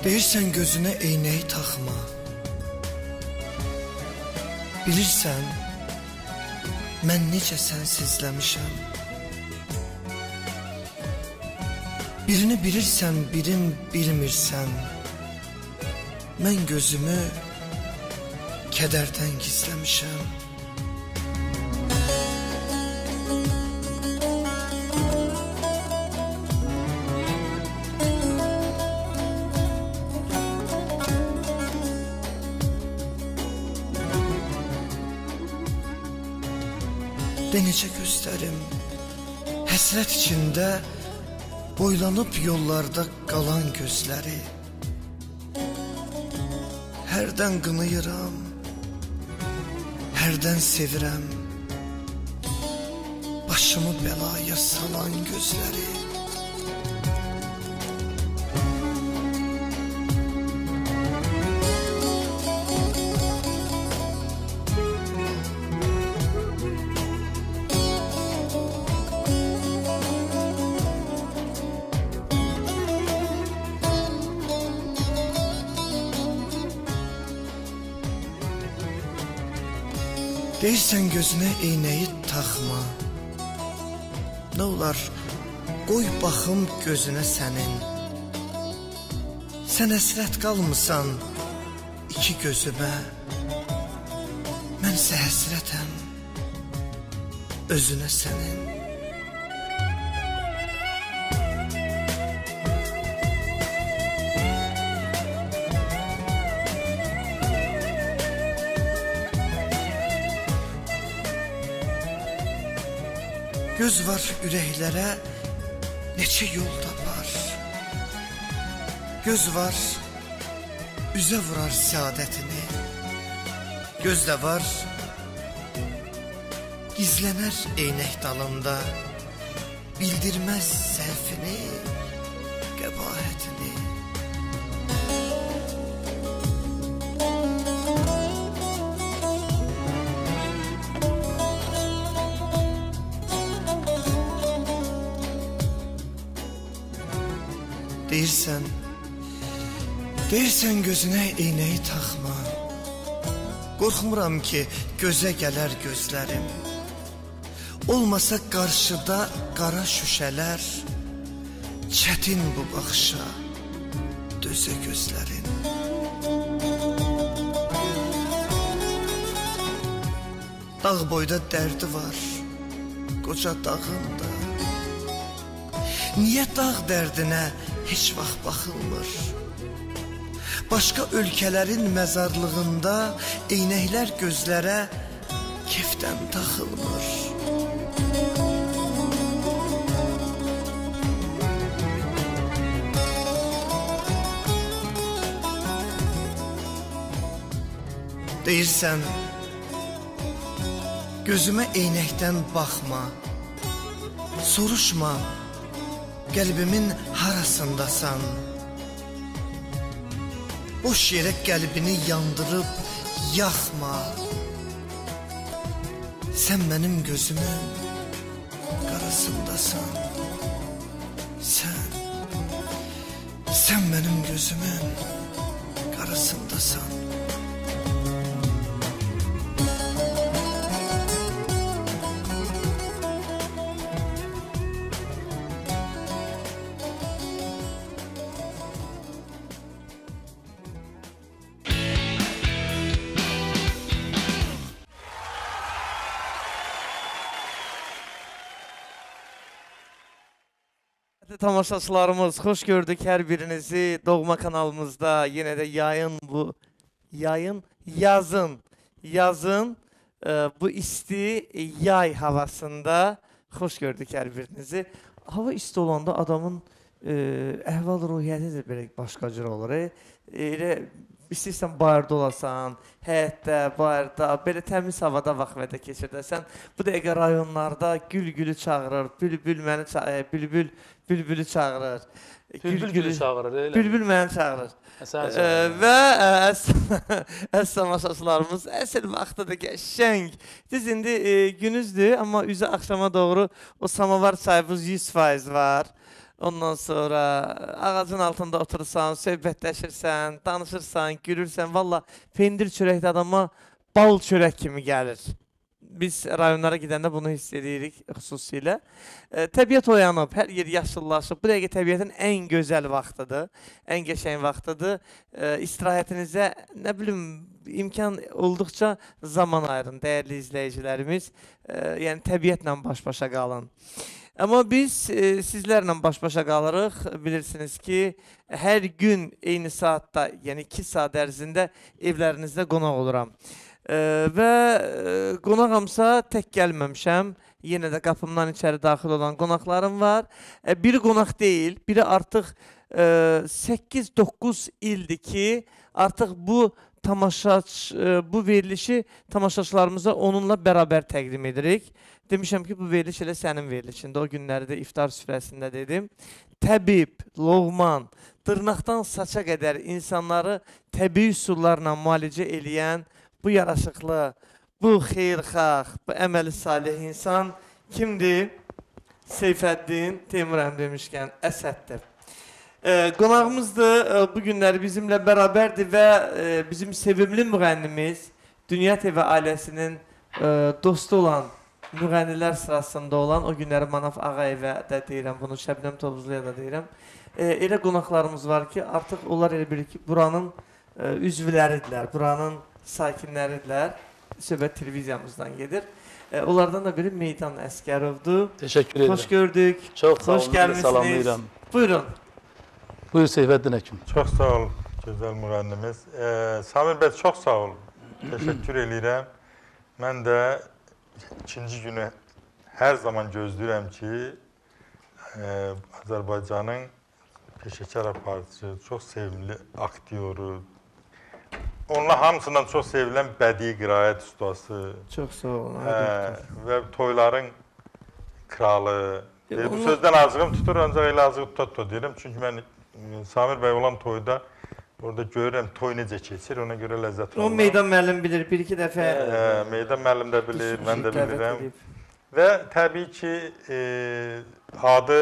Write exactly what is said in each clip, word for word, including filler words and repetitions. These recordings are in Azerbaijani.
Deyirsən gözünə eynəyi taxma. Bilirsən, mən necə sənsizləmişəm. Birini bilirsən, birin bilmirsən. Mən gözümü kədərdən gizləmişəm. De necə göstərim, həsrət içində boylanıb yollarda qalan gözləri. Hərdən qınayıram, hərdən sevirəm, başımı bəlaya salan gözləri. Deyirsən gözünə eynəyi taxma. Nə olar, qoy baxım gözünə sənin. Sən həsrət qalmısan iki gözümə. Mənsə həsrətəm özünə sənin. Göz var ürəklərə neçə yol tapar. Göz var üzə vurar səadətini. Göz də var gizlənər eynək dalında. Bildirməz səhvini, qəbahətini. Deyirsən, deyirsən gözünə eynəyi taxma. Qorxmuram ki, gözə gələr gözlərim. Olmasa qarşıda qara şüşələr. Çətin bu baxışa dözə gözlərin. Dağ boyda dərdi var, qoca dağında. Niyə dağ dərdinə heç vaxt baxılmır? Başqa ölkələrin məzarlığında eynəklər gözlərə kefdən taxılmır. Deyirsən, gözümə eynəkdən baxma. Soruşma, qəlbimin harasındasan. Boş yerə qəlbini yandırıb yaxma. Sən mənim gözümün qarasındasan. Sən, sən mənim gözümün qarasındasan. Tamaşaçılarımız, xoş gördük hər birinizi Doğma kanalımızda. Yenə də yayın bu, yayın, yazın, yazın e, bu isti yay havasında xoş gördük hər birinizi. Hava isti olanda adamın e, əhval-ruhiyyəti də belə başqa cür olur. E, elə istəyirsən bayırda olasan, həyətdə, bayırda, belə təmiz havada vaxt keçirdəsən. Bu dəqiqə rayonlarda gül-gülü çağırır, bülbül məni çağırır, bülbül bülbülü çağırır. Bülbül gülü çağırır, elə. Bülbül məni çağırır. Və əziz tamaşaçılarımız, əsl vaxtıdır, qəşəng. Düz indi e, günüzdür, amma üzə axşama doğru o samavar çayımız yüz faiz var. Ondan sonra ağacın altında oturursan, söhbətləşirsən, danışırsan, gülürsən. Valla pendir çörəkdə adama bal çörək kimi gəlir. Biz rayonlara gidəndə bunu hiss edirik xüsusilə. E, təbiət oyanıb, hər yer yaşıllaşıb. Bu dəqiqə təbiətin ən gözəl vaxtıdır, ən qəşəng vaxtıdır. E, istirahətinizə, nə bilim, imkan olduqca zaman ayırın, dəyərli izləyicilərimiz. E, yəni təbiətlə baş-başa qalın. Amma biz e, sizlərlə baş-başa qalırıq. Bilirsiniz ki, hər gün eyni saatda, yəni iki saat ərzində evlərinizdə qonaq oluram. E, və e, qonağamsa tək gəlməmişəm. Yenə də qapımdan içəri daxil olan qonaqlarım var. E, biri qonaq deyil, biri artıq e, səkkiz doqquz ildir ki, artıq bu tamaşaç, e, bu verilişi tamaşaçılarımıza onunla bərabər təqdim edirik. Demişəm ki, bu veriliş elə sənin verilişində. O günləri də iftar süfrəsində dedim. Təbib, Loğman, dırnaqdan saça qədər insanları təbii üsullarla müalicə eləyən bu yaraşıqlı, bu xeyirxah, bu əməli salih insan kimdir? Seyfəddin Teymurəm demişkən Əsəddir. E, qonağımızdır, e, bu günləri bizimlə bərabərdir və e, bizim sevimli müğənnimiz Dünya T V ailəsinin e, dostu olan müğənnilər sırasında olan, o günləri Manaf Ağayevə də deyirəm, bunu Şəbnəm Tovuzluya da deyirəm. E, elə qonaqlarımız var ki, artıq onlar elə bilir ki, buranın e, üzvləridirlər, buranın sakinləridirlər. Söhbət televiziyamızdan gedir. E, onlardan da biri Meydan Əskərovdur. Teşekkür ederim. Hoş gördük. Çok sağ olun. Hoş gelmişsiniz. Salamlayıram. Buyurun. Buyur Seyfəddin Həkim. Çox sağ ol, gözəl müğənnimiz. E, Samir bəy, çox sağ ol. Təşəkkür edirəm. Mən də ikinci günü hər zaman gözləyirəm ki, e, Azərbaycanın peşəkar aparıcı, çox sevimli aktyoru, onunla hamısından çox sevilən bədii qiraət ustası. Çox sağ olun. Hə, və toyların kralı. E, e, bu onlar... sözdən azığım tutur, ancaq elə azıq tuta-tuta deyirəm. Çünki mən Samir bəy olan toyda orada görürəm toy necə keçir, ona görə ləzzət alırım. O Meydan müəllim bilir, bir-iki dəfə... E, Meydan müəllim də bilir, mən də bilirəm. Və təbii ki, e, adı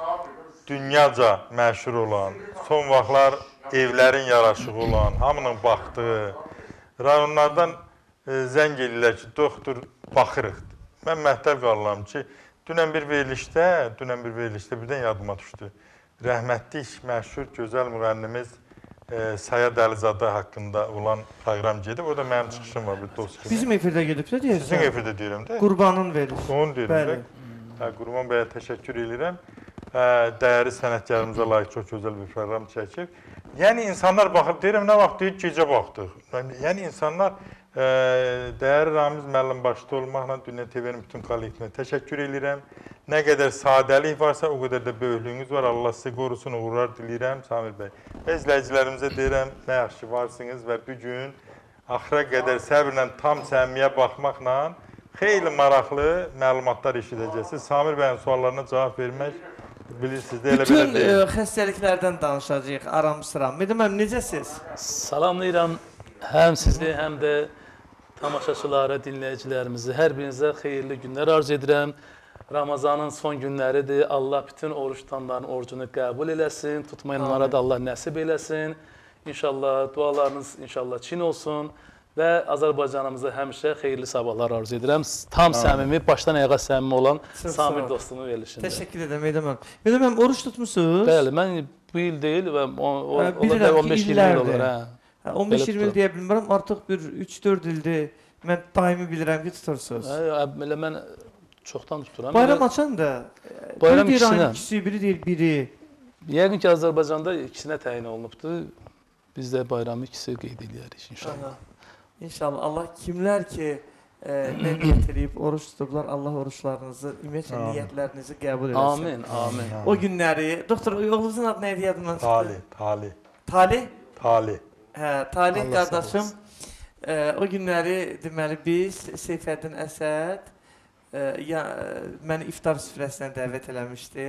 dünyaca məşhur olan, son vaxtlar evlərin yaraşığı olan, hamının baxdığı, rayonlardan e, zəng edirlər ki, doktor, baxırıq. Mən məhtəl qalıram ki, dünən bir verilişdə, dünən bir verilişdə birdən yadıma düşdü. Rəhmətlik, məşhur, gözəl müğənnimiz e, Saya Dəlizadə haqqında olan proqram gedib. Orada mənim çıxışım var, bir dost kimi. Bizim efirdə gedib də deyirsən? Sizin efirdə deyirəm də. Qurbanın verilişi. Onu deyirəm də. Qurban bəyə təşəkkür edirəm. Hə, dəyərli sənətkarımıza layiq çox gözəl bir proqram çəkib. Yəni, insanlar baxıb, deyirəm, nə vaxt deyir, gecə baxdıq. Yəni, insanlar e, dəyərli Ramiz müəllim başda olmaqla Dünya T V-nin bütün kollektivinə təşəkkür edirəm. Nə qədər sadəlik varsa, o qədər də böyüklüyünüz var. Allah sizi qorusun, uğurlar diləyirəm, Samir bəy. Və izləyicilərimizə deyirəm, nə yaxşı varsınız və bu gün axıra qədər səbirlə, tam səmimiyə baxmaqla xeyli maraqlı məlumatlar eşidəcəksiniz. Samir bəyin suallarına cavab vermək bilirsiniz də elə belə deyil. Bütün e, xəstəliklərdən danışacağıq aram-sıram. Medəməm, necəsiz? Salamlayıram həm sizi, həm də tamaşaçılara, dinləyicilərimizi. Hər birinizə xeyirli günlər arzu edirəm. Ramazanın son günləridir. Allah bütün oruç tutanların orucunu qəbul eləsin. Tutmayanlara da Allah nəsib eləsin. İnşallah dualarınız inşallah çin olsun. Və Azərbaycanımıza həmişə xeyirli sabahlar arzu edirəm. Tam səmimi, başdan ayağa səmimi olan Samir dostumun verilişində. Təşəkkür edirəm, Medəməm. Medəməm, oruç tutmuşsunuz? Bəli, mən bu il deyil və bilirəm on beş iyirmi il olur. on beş iyirmi il deyə bilmirəm, artıq bir üç dörd ildir. Mən daimi bilirəm ki, tutursunuz. Elə mən çoxdan tuturam. Bayram açan da, bayram biri deyir ikisindən. ikisi, biri deyir biri. Yəqin ki, Azərbaycanda ikisinə təyin olunubdur. Biz də bayramı ikisi qeyd edərik inşallah. İnşallah Allah kimlər ki e, nə niyyət edib oruç tutublar, Allah oruçlarınızı, ümumiyyətlə niyyətlərinizi qəbul eləsin. Amin, amin. O günləri, doktor, oğlunuzun adı nə idi yadımdan çıxdı? Tali, Tali. Tali? Tali. Hə, Tali Allah qardaşım. E, o günləri deməli biz Seyfəddin Əsəd e, ya, məni iftar süfrəsinə dəvət eləmişdi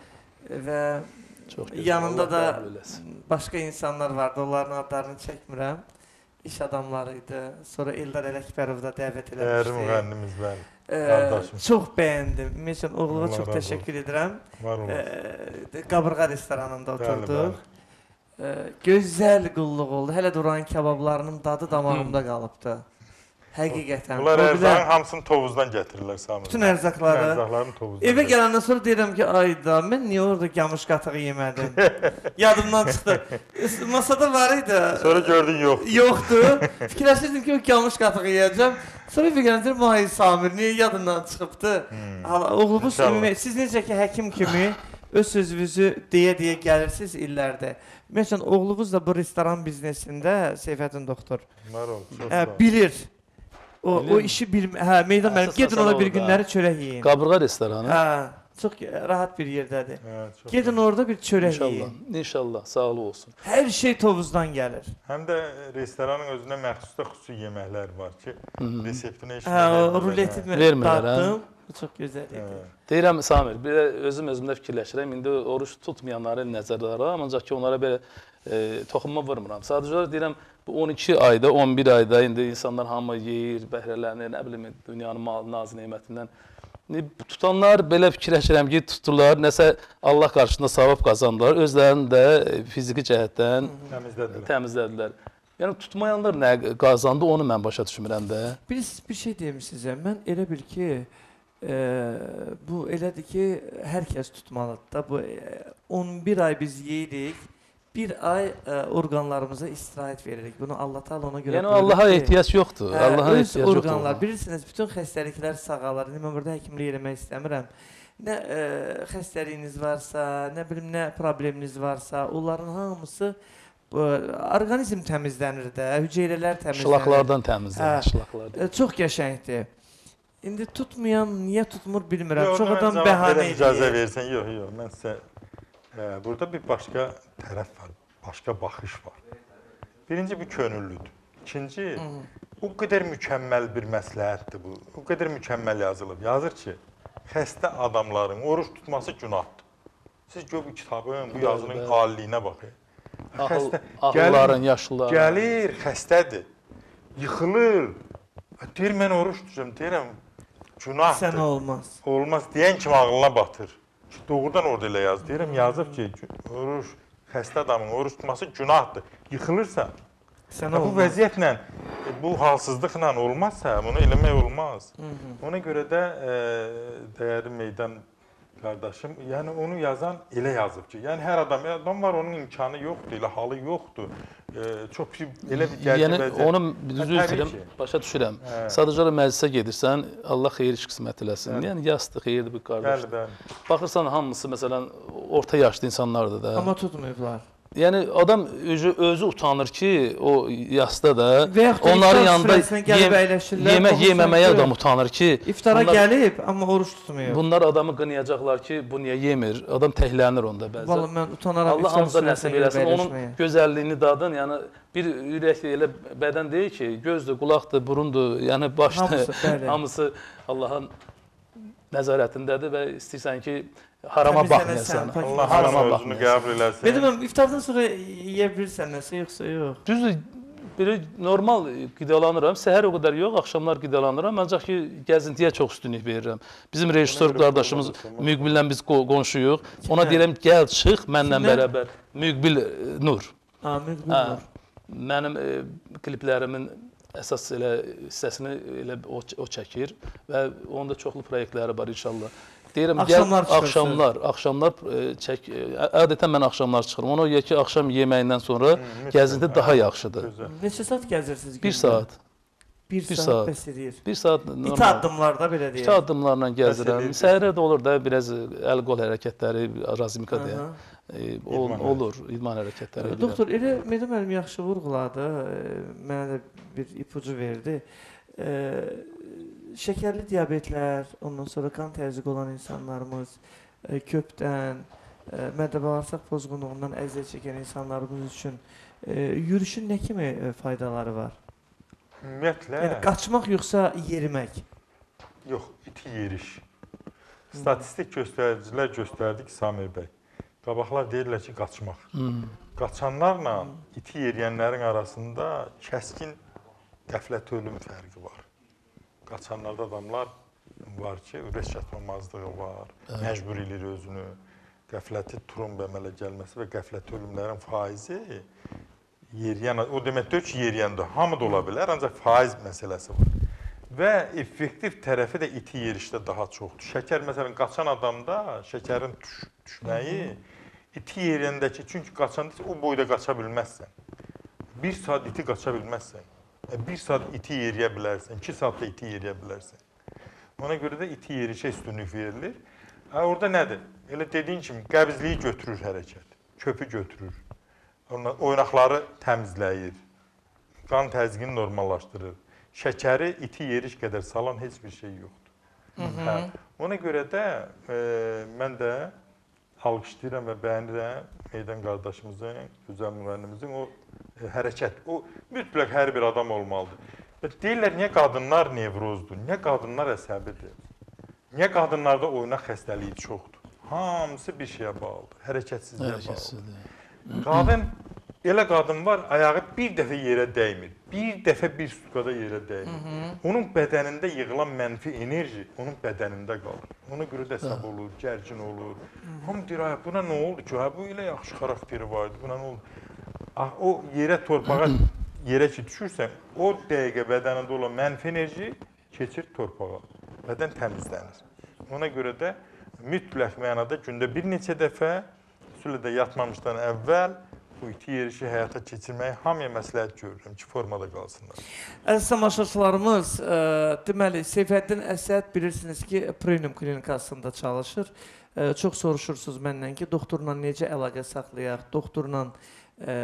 və yanında da başqa insanlar vardı, onların adlarını çəkmirəm. İş adamları idi. Sonra Eldar Ələkbərov da dəvət eləmişdi. Dəyərli müğənnimiz bəli. Ee, Qardaşım. çox bəyəndim. Məsələn, oğluma Allah çox razı təşəkkür edirəm. Var olun. Ee, Qabırğa restoranında Bəli, oturduq. Ee, gözəl qulluq oldu. Hələ də oranın kabablarının dadı damağımda qalıbdı. Həqiqətən. Bunlar O ərzağın bilər- hamısını tovuzdan gətirirlər Samir. Bütün ərzaqları. Ərzaqlarını tovuzdan. Evə gələndən sonra deyirəm ki, ayda mən niyə orada qamış qatığı yemədim? Yadımdan çıxdı. Masada var idi. Sonra gördün yox. Yoxdur. Fikirləşirdim ki, o qamış qatığı yeyəcəm. Sonra evə gələndə deyirəm, ay Samir, niyə yadından çıxıbdı? Hala, Oğlumuz İnşallah. ümumi, siz necə ki həkim kimi öz sözünüzü deyə-deyə gəlirsiniz illərdə. Məsələn, oğlunuz da bu restoran biznesində, Seyfəddin doktor, Var ol. Çox hə, sağ ol. bilir. O, o Bilir. işi bil, hə, meydan mənim. Əsas Gedin məsələ ona bir orada. günləri çörək yeyin. Qabırğa restoranı. Hə, çox rahat bir yerdədir. Hə, çox Gedin orada bir çörək İnşallah. yeyin. İnşallah. Sağlığı olsun. Hər şey tovuzdan gəlir. Həm də restoranın özünə məxsus da xüsusi yeməklər var ki, reseptini heç Hə, o ruleti mən Vermirlər, hə? daddım. Bu çox gözəl idi. Deyirəm Samir, bir də özüm özümdə fikirləşirəm. İndi oruç tutmayanları nəzərdə alıram, ancaq ki onlara belə e, toxunma vurmuram. Sadəcə olaraq deyirəm bu on iki ayda, on bir ayda indi insanlar hamı yeyir, bəhrələnir, nə bilim dünyanın mal, naz nemətindən. İndi tutanlar belə fikirləşirəm ki, tuturlar, nəsə Allah qarşısında savab qazandılar, özlərini də fiziki cəhətdən təmizdədirlər. təmizlədilər. Yəni tutmayanlar nə qazandı, onu mən başa düşmürəm də. Bir, bir şey deyim sizə. Mən elə bil ki, e, bu elədir ki, hər kəs tutmalıdır da. Bu e, on bir ay biz yeyirik, bir ay e, orqanlarımıza istirahət veririk. Bunu Allah Taala ona görə Yəni buyurur Allaha ki, ehtiyac yoxdur. hə, Allaha öz ehtiyac yoxdur. orqanlar, bilirsiniz, bütün xəstəliklər sağalır. İndi mən burada həkimlik eləmək istəmirəm. Nə e, xəstəliyiniz varsa, nə bilim nə probleminiz varsa, onların hamısı bu, orqanizm təmizlənir də, hüceyrələr təmizlənir. Şılaqlardan təmizlənir, Hə. şılaqlardan. E, çox qəşəngdir. İndi tutmayan niyə tutmur bilmirəm. Yox, Çox mən adam cavab bəhanə verəm, icazə edir. versən. Yox, yox, mən sizə e, burada bir başqa tərəf var, başqa baxış var. Birinci bir könüllüdür. İkinci, o qədər mükəmməl bir məsləhətdir bu. O qədər mükəmməl yazılıb. Yazır ki, xəstə adamların oruç tutması günahdır. Siz gör bu kitabın, bu yazının bəli. aliliyinə baxın. Ağıl, Xəstə ağılların, gəlir, yaşlıların. gəlir, xəstədir. Yıxılır. Deyir, mən oruç tuturam. Deyirəm, günahdır. Sən olmaz. Olmaz deyən kimi ağlına batır. Doğrudan orada elə yaz. Deyirəm, yazıb ki, oruç, xəstə adamın oruç tutması günahdır. Yıxılırsa, Sən bu olmaz. vəziyyətlə, bu halsızlıqla olmazsa, bunu eləmək olmaz. Ona görə də e, dəyərli meydan qardaşım, yəni onu yazan elə yazıb ki, yəni hər adam, adam var, onun imkanı yoxdur, elə halı yoxdur. E, çox bir, elə bir gərgin Yəni vəziyyət. onu düzü Hə, təbii itirəm, ki. başa düşürəm. Hə. Sadəcə olaraq məclisə gedirsən, Allah xeyir iş qismət eləsin. Bəli. Yəni yasdır, xeyirdir bu qardaş. Bəli, bəli. Baxırsan hamısı məsələn orta yaşlı insanlardır da. Amma tutmayıblar. Yəni adam özü, özü utanır ki, o yasda da Və yaxud da onların iftar yanında süfrəsinə gəlib yem, əyləşirlər, yemək baxırsan yeməməyə ki, adam utanır ki, İftara bunlar, gəlib, amma oruç tutmuyor. bunlar adamı qınayacaqlar ki, bu niyə yemir? Adam təhlənir onda bəzən. Vallahi mən utanaram Allah iftar hamıza süfrəsinə nəsib gəlib eləsin. Onun əyləşməyə. gözəlliyini dadın. Yəni bir ürək elə bədən deyil ki, gözdür, qulaqdır, burundur, yəni başdır. Hamısı, bəli. Hamısı Allahın nəzarətindədir və istəyirsən ki, harama Təmizlənəsən, baxmayasan. pak- Allah Harama hamısını özünü baxmayasan. qəbul eləsin. Dedim, iftardan sonra yeyə bilirsən nəsə, yoxsa yox. Düzdür, belə normal qidalanıram. Səhər o qədər yox, axşamlar qidalanıram. Ancaq ki, gəzintiyə çox üstünlük verirəm. Bizim rejissor görə qardaşımız olmadı, Müqbillə biz qo- qonşuyuq. Ona Kimlə? deyirəm, gəl, çıx mənlə Kimlə? bərabər. Müqbil e, Nur. Amin, Hə, qullar. mənim e, kliplərimin əsas elə hissəsini elə o, o çəkir və onun da çoxlu proyektləri var inşallah. Deyirəm, Axşamlar gəl, çıxırsınız. axşamlar, axşamlar e, çək. e, Adətən mən axşamlar çıxıram. Ona görə ki, axşam yeməyindən sonra gəzinti daha yaxşıdır. Gözəl. Neçə saat gəzirsiniz? Bir gündə? saat. Bir bir saat saat. bəs edir. Bir saat İti normal. addımlarda belə deyək. İki addımlarla gəzirəm. edir. Səhərə də olur da biraz əl-qol hərəkətləri, razimika deyə. Aha. E, ol, İdman olur, idman hərəkətləri. edirəm. Doktor, elə Mehdi müəllim yaxşı vurğuladı, e, mənə də bir ipucu verdi. E, şəkərli diabetlər, ondan sonra qan təzyiqi olan insanlarımız, e, köpdən, e, mədə-bağırsaq pozğunluğundan əziyyət çəkən insanlarımız üçün e, yürüyüşün nə kimi e, faydaları var? Ümumiyyətlə, Yəni qaçmaq yoxsa yerimək? yox, iti yeriş. Statistik göstəricilər göstərdi ki, Samir bəy, qabaqlar deyirlər ki, qaçmaq. Hmm. Qaçanlarla iti yeriyənlərin arasında kəskin qəflət ölüm fərqi var. Qaçanlarda adamlar var ki, ürək çatmamazlığı var, məcbur edir özünü. Qəfləti tromb əmələ gəlməsi və qəfləti ölümlərin faizi yeriyən, o demək deyil ki, yeriyəndə hamı da ola bilər, ancaq faiz məsələsi var. Və effektiv tərəfi də iti yerişdə daha çoxdur. Şəkər, məsələn, qaçan adamda şəkərin düş düşməyi iti yeriyəndəki, çünki qaçanda o boyda qaça bilməzsən. Bir saat iti qaça bilməzsən. Bir saat iti yeriyə bilərsən, iki saatda iti yeriyə bilərsən. Ona görə də iti yerişə üstünlük verilir. Ha, orada nədir? Elə dediyin kimi qəbizliyi götürür hərəkət, köpü götürür, oynaqları təmizləyir, qan təzyiqini normallaşdırır. Şəkəri iti yeriş qədər salan heç bir şey yoxdur. Hə, ona görə də e, mən də alqışlayıram və bəyənirəm Meydan qardaşımızın, gözəl müğənnimizin o e, hərəkət. O mütləq hər bir adam olmalıdır. Və deyirlər, niyə qadınlar nevrozdur, niyə qadınlar əsəbidir? Niyə qadınlarda oynaq xəstəliyi çoxdur? Hamısı bir şeyə bağlıdır, hərəkətsizliyə bağlıdır. Qadın, elə qadın var, ayağı bir dəfə yerə dəymir, bir dəfə bir sutkada yerə dəymir. Onun bədənində yığılan mənfi enerji onun bədənində qalır. Ona görə də əsəb olur, gərgin olur. Hamı deyir, buna nə oldu ki, bu elə yaxşı xarakteri vardı, buna nə oldu? O yerə, torpağa, yerə ki düşürsən, o dəqiqə bədənində olan mənfi enerji keçir torpağa. Bədən təmizlənir. Ona görə də mütləq mənada gündə bir neçə dəfə, xüsusilə də yatmamışdan əvvəl bu iti yerişi həyata keçirməyi hamıya məsləhət görürəm ki, formada qalsınlar. Əziz tamaşaçılarımız, e, deməli, Seyfəddin Əsəd bilirsiniz ki, Premium klinikasında çalışır. E, çox soruşursunuz məndən ki, doktorla necə əlaqə saxlayaq, doktorla, e,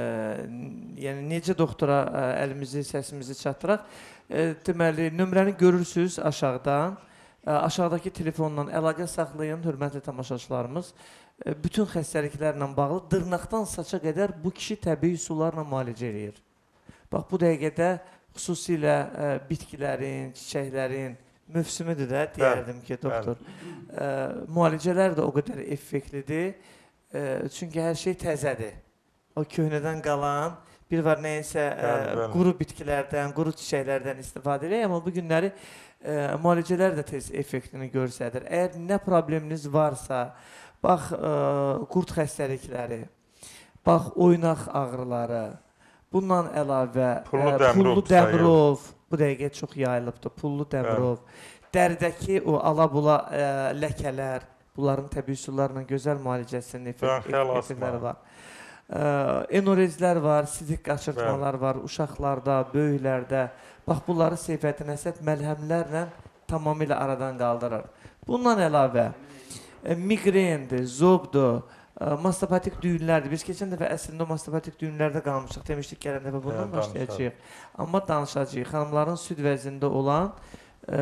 yəni necə doktora e, əlimizi, səsimizi çatdıraq. E, deməli, nömrəni görürsünüz aşağıdan. E, aşağıdakı telefonla əlaqə saxlayın, hörmətli tamaşaçılarımız. E, bütün xəstəliklərlə bağlı dırnaqdan saça qədər bu kişi təbii sularla müalicə edir. Bax, bu dəqiqədə xüsusilə e, bitkilərin, çiçəklərin mövsümüdür də, deyərdim ki, doktor. E, müalicələr də o qədər effektlidir. E, çünki hər şey təzədir. O köhnədən qalan, bir var nəyinsə e, quru bitkilərdən, quru çiçəklərdən istifadə edir. Amma bu günləri e, müalicələr də tez effektini göstərir. Əgər nə probleminiz varsa, bax, e, qurd xəstəlikləri, bax, oynaq ağrıları, bundan əlavə Pullu e, Dəmirov, pullu Dəmirov, bu dəqiqə çox yayılıbdır, Pullu Dəmirov, dəridəki o ala-bula e, ləkələr, bunların təbii üsullarla gözəl müalicəsinin effektləri var. E, enorezlər var, sidik qaçırtmalar var, uşaqlarda, böyüklərdə. Bax, bunları Seyfəddin Əsəd məlhəmlərlə tamamilə aradan qaldırır. Bundan əlavə, e, miqrendir, zobdur, e, mastopatik düyünlərdir. Biz keçən dəfə əslində o mastopatik düyünlərdə qalmışıq. Demişdik, gələn dəfə bundan başlayacağıq. Amma danışacağıq. Xanımların süd vəzində olan e,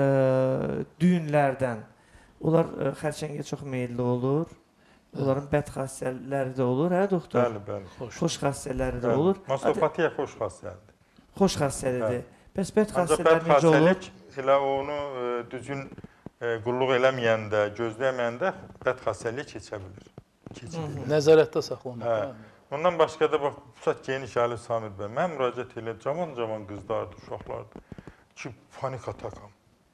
düyünlərdən. Onlar e, xərçəngə çox meyilli olur. Onların bəd xassələri də olur, hə doktor? Bəli, bəli. Xoş, xoş xassələri də olur. Mastopatiya xoş xassəlidir. Xoş xassəlidir. Bəs bəd xassələr necə olur? Ancaq bəd xassəlik elə onu e, düzgün e, qulluq eləməyəndə, gözləməyəndə bəd xassəliyə keçə bilir. Keçə bilir. Nəzarətdə saxlanır. Hə. Ondan başqa da bax, Pusat geniş Ali Samir bəy, mən müraciət elə cavan-cavan qızlardır, uşaqlardır ki, panik atakam.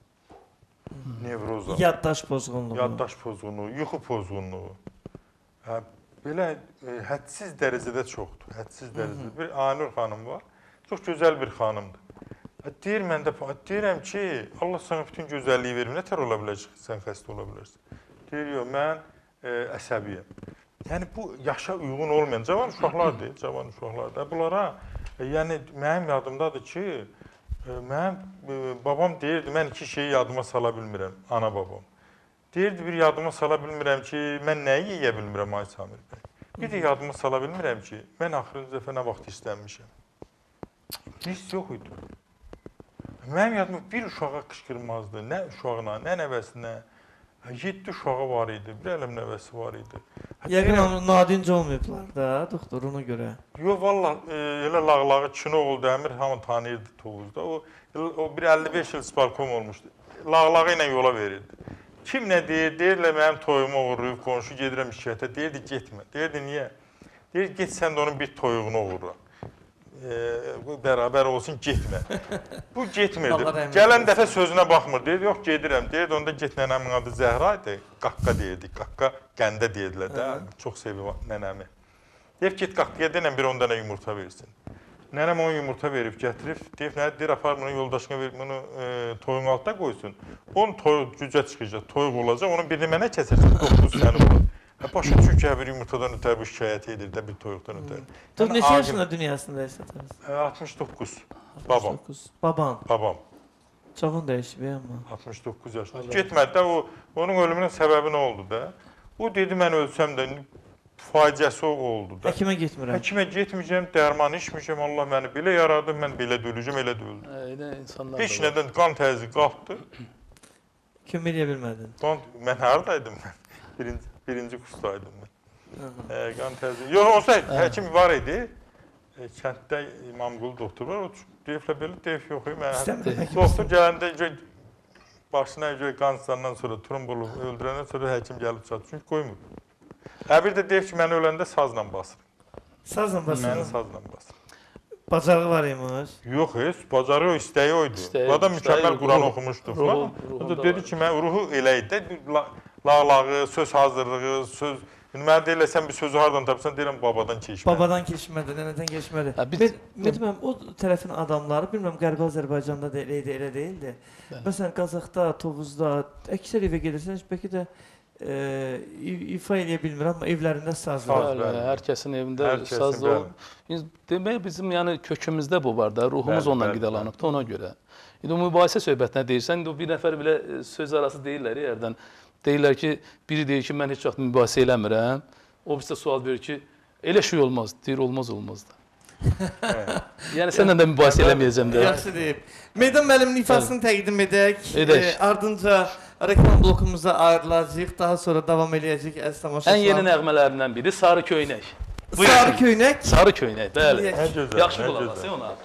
Nevroza. Yaddaş pozğunluğu. Yaddaş pozğunluğu, yuxu pozğunluğu. Hə, belə e, hədsiz dərəcədə çoxdur, hədsiz dərəcədə. Bir Aynur xanım var, çox gözəl bir xanımdır. Deyir, mən də deyirəm ki, Allah sana bütün gözəlliyi verir, nətər ola biləcək, sən xəstə ola bilərsən. Deyir, yox, mən e, əsəbiyəm. Yəni, bu yaşa uyğun olmayan, cavan uşaqlardır, cavan uşaqlardır. Bunlara, e, yəni, mənim yadımdadır ki, e, mənim e, babam deyirdi, mən iki şeyi yadıma sala bilmirəm, ana babam. Deyirdi, bir yadıma sala bilmirəm ki, mən nəyi yeyə bilmirəm, Ay Samir bəy. Bir də yadıma sala bilmirəm ki, mən axırıncı dəfə nə vaxt istənmişəm. Hiss yox idi. Mənim yadıma bir uşağa qışqırmazdı, nə uşağına, nə nəvəsinə. Yeddi uşağı var idi, bir ələm nəvəsi var idi. Yəqin onu nadinc olmayıblar da, doktor, ona görə. Yox, valla, e, elə lağlağı Çinoğlu Dəmir, hamı tanıyırdı Tovuzda. O, o bir əlli beş il sparkom olmuşdu. Lağlağı ilə yola verirdi. Kim nə deyir? Deyirlər, mənim toyumu uğurlayıb, qonşu gedirəm şikayətə. Deyirdi, getmə. Deyirdi, niyə? Deyirdi, get sən də onun bir toyuğunu uğurla. e, beraber olsun getmə. Bu getmirdi. Allah rəhmət Gələn eylesin. dəfə sözünə baxmır. Deyir, yox gedirəm. Deyir, onda get nənəmin adı Zəhra idi. Qaqqa deyirdik. Qaqqa qəndə deyirlər də. Çox sevir nənəmi. Deyir, get qaqqaya denən bir on dənə yumurta versin. Nənəm on yumurta verib, gətirib. Deyir, nə deyir, apar bunu yoldaşına verib, bunu e, toyun altına qoysun. Onun toy, cücə çıxacaq, toyuq olacaq. Onun birini mənə kəsərsən, doqquz səni olur. Başa düşür ki, bir yumurtadan ötəri bu şikayət edir də, bir toyuqdan ötəri. Dur, neçə yaşında dünyasında yaşadınız? altmış doqquz. Babam. Baban. Babam. Çoxun dəyişib, amma. altmış doqquz yaşında. Getmədi də, o, onun ölümünün səbəbi nə oldu da? O dedi, mən ölsəm də faciəsi oldu da. Həkimə getmirəm. Həkimə getməyəcəm, dərman içməyəcəm, Allah məni belə yaradı, mən belə də öləcəm, elə də öldüm. Elə insanlar Heç da var. nədən qan təzyiqi qalxdı. Kim eləyə bilmədin? Qan, mən haradaydım mən? Birinci, birinci kursdaydım mən. E, qan təzyiqi. Yox, olsa həkim var idi. E, kənddə İmamqulu doktor var, o deyiflə belə deyif yox, mən İstəmirəm həkim. doktor gələndə göy, başına göy qan sısandan sonra, trombolu öldürəndən sonra həkim gəlib çatdı, çünki qoymur. Hə, bir də deyib ki, mən öləndə sazla basır. Sazla basır. Məni sazla basır. Bacarığı var imiş. Yox, heç, bacarı o, istəyi oydu. İstəyi, Bu adam istəyi, mükəmməl Quran ruhu- oxumuşdu ruhu- falan. ruhunda O da dedi var. ki, mən ruhu elə idi də, la- lağlağı, söz hazırlığı, söz... İndi mənə deyirlər, sən bir sözü hardan tapsan, deyirəm, babadan keçməli. Babadan keçmədi, nənədən keçmədi. Ha, biz- Mən bilmirəm, o tərəfin adamları, bilmirəm, Qərbi Azərbaycanda da elə idi, elə deyildi. Məsələn, Qazaxda, Tovuzda, əksər evə gedirsən, heç bəlkə də e, i- ifa eləyə bilmirəm, amma evlərində saz var. Saz. Bəli, bəli. hər kəsin evində Hər kəsin, saz bəli. olur. Biz- Demək bizim yəni kökümüzdə bu var da, ruhumuz Bəli, ondan bəli, qidalanıbdı ona görə. İndi o mübahisə söhbətinə deyirsən, indi o bir nəfər belə e, söz arası deyirlər yerdən. Deyirlər ki, biri deyir ki, mən heç vaxt mübahisə eləmirəm. O bizə sual verir ki, elə şey olmaz. Deyir, olmaz, olmaz da. Yəni səndən də mübahisə eləməyəcəm də. Yaxşı deyib. Meydan müəllimin ifasını təqdim edək. Edək. E, ardınca reklam blokumuza ayrılacağıq. Daha sonra davam eləyəcək əziz tamaşaçılar. Ən yeni nəğmələrindən biri Sarı Köynək. Sarı Köynək. Sarı Köynək, bəli. Dinləyək. Nə gözəl, Yaxşı nə qulaq gözəl. as ona.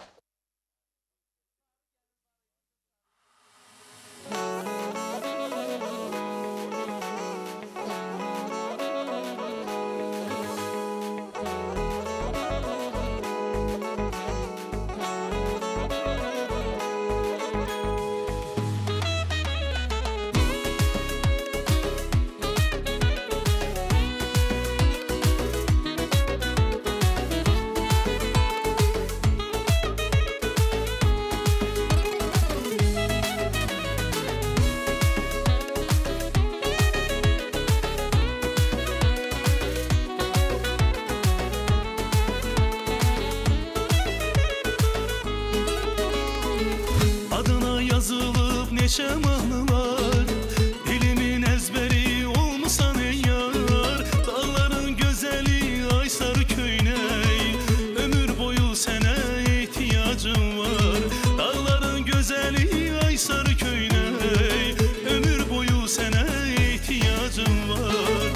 Adına yazılıp neçə mahnı var, dilimin əzbəri olmusan ey yar. Dağların gözəli ay sarı köynək, ömür boyu sənə ehtiyacım var. Dağların gözəli ay sarı köynək, ömür boyu sənə ehtiyacım var.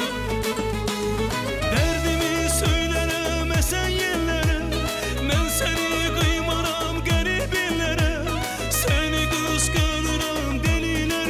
Dərdimi söylərəm əsən yerlərə, mən səni qıymaram qərib ellərə. Səni qısqanıram delilərə,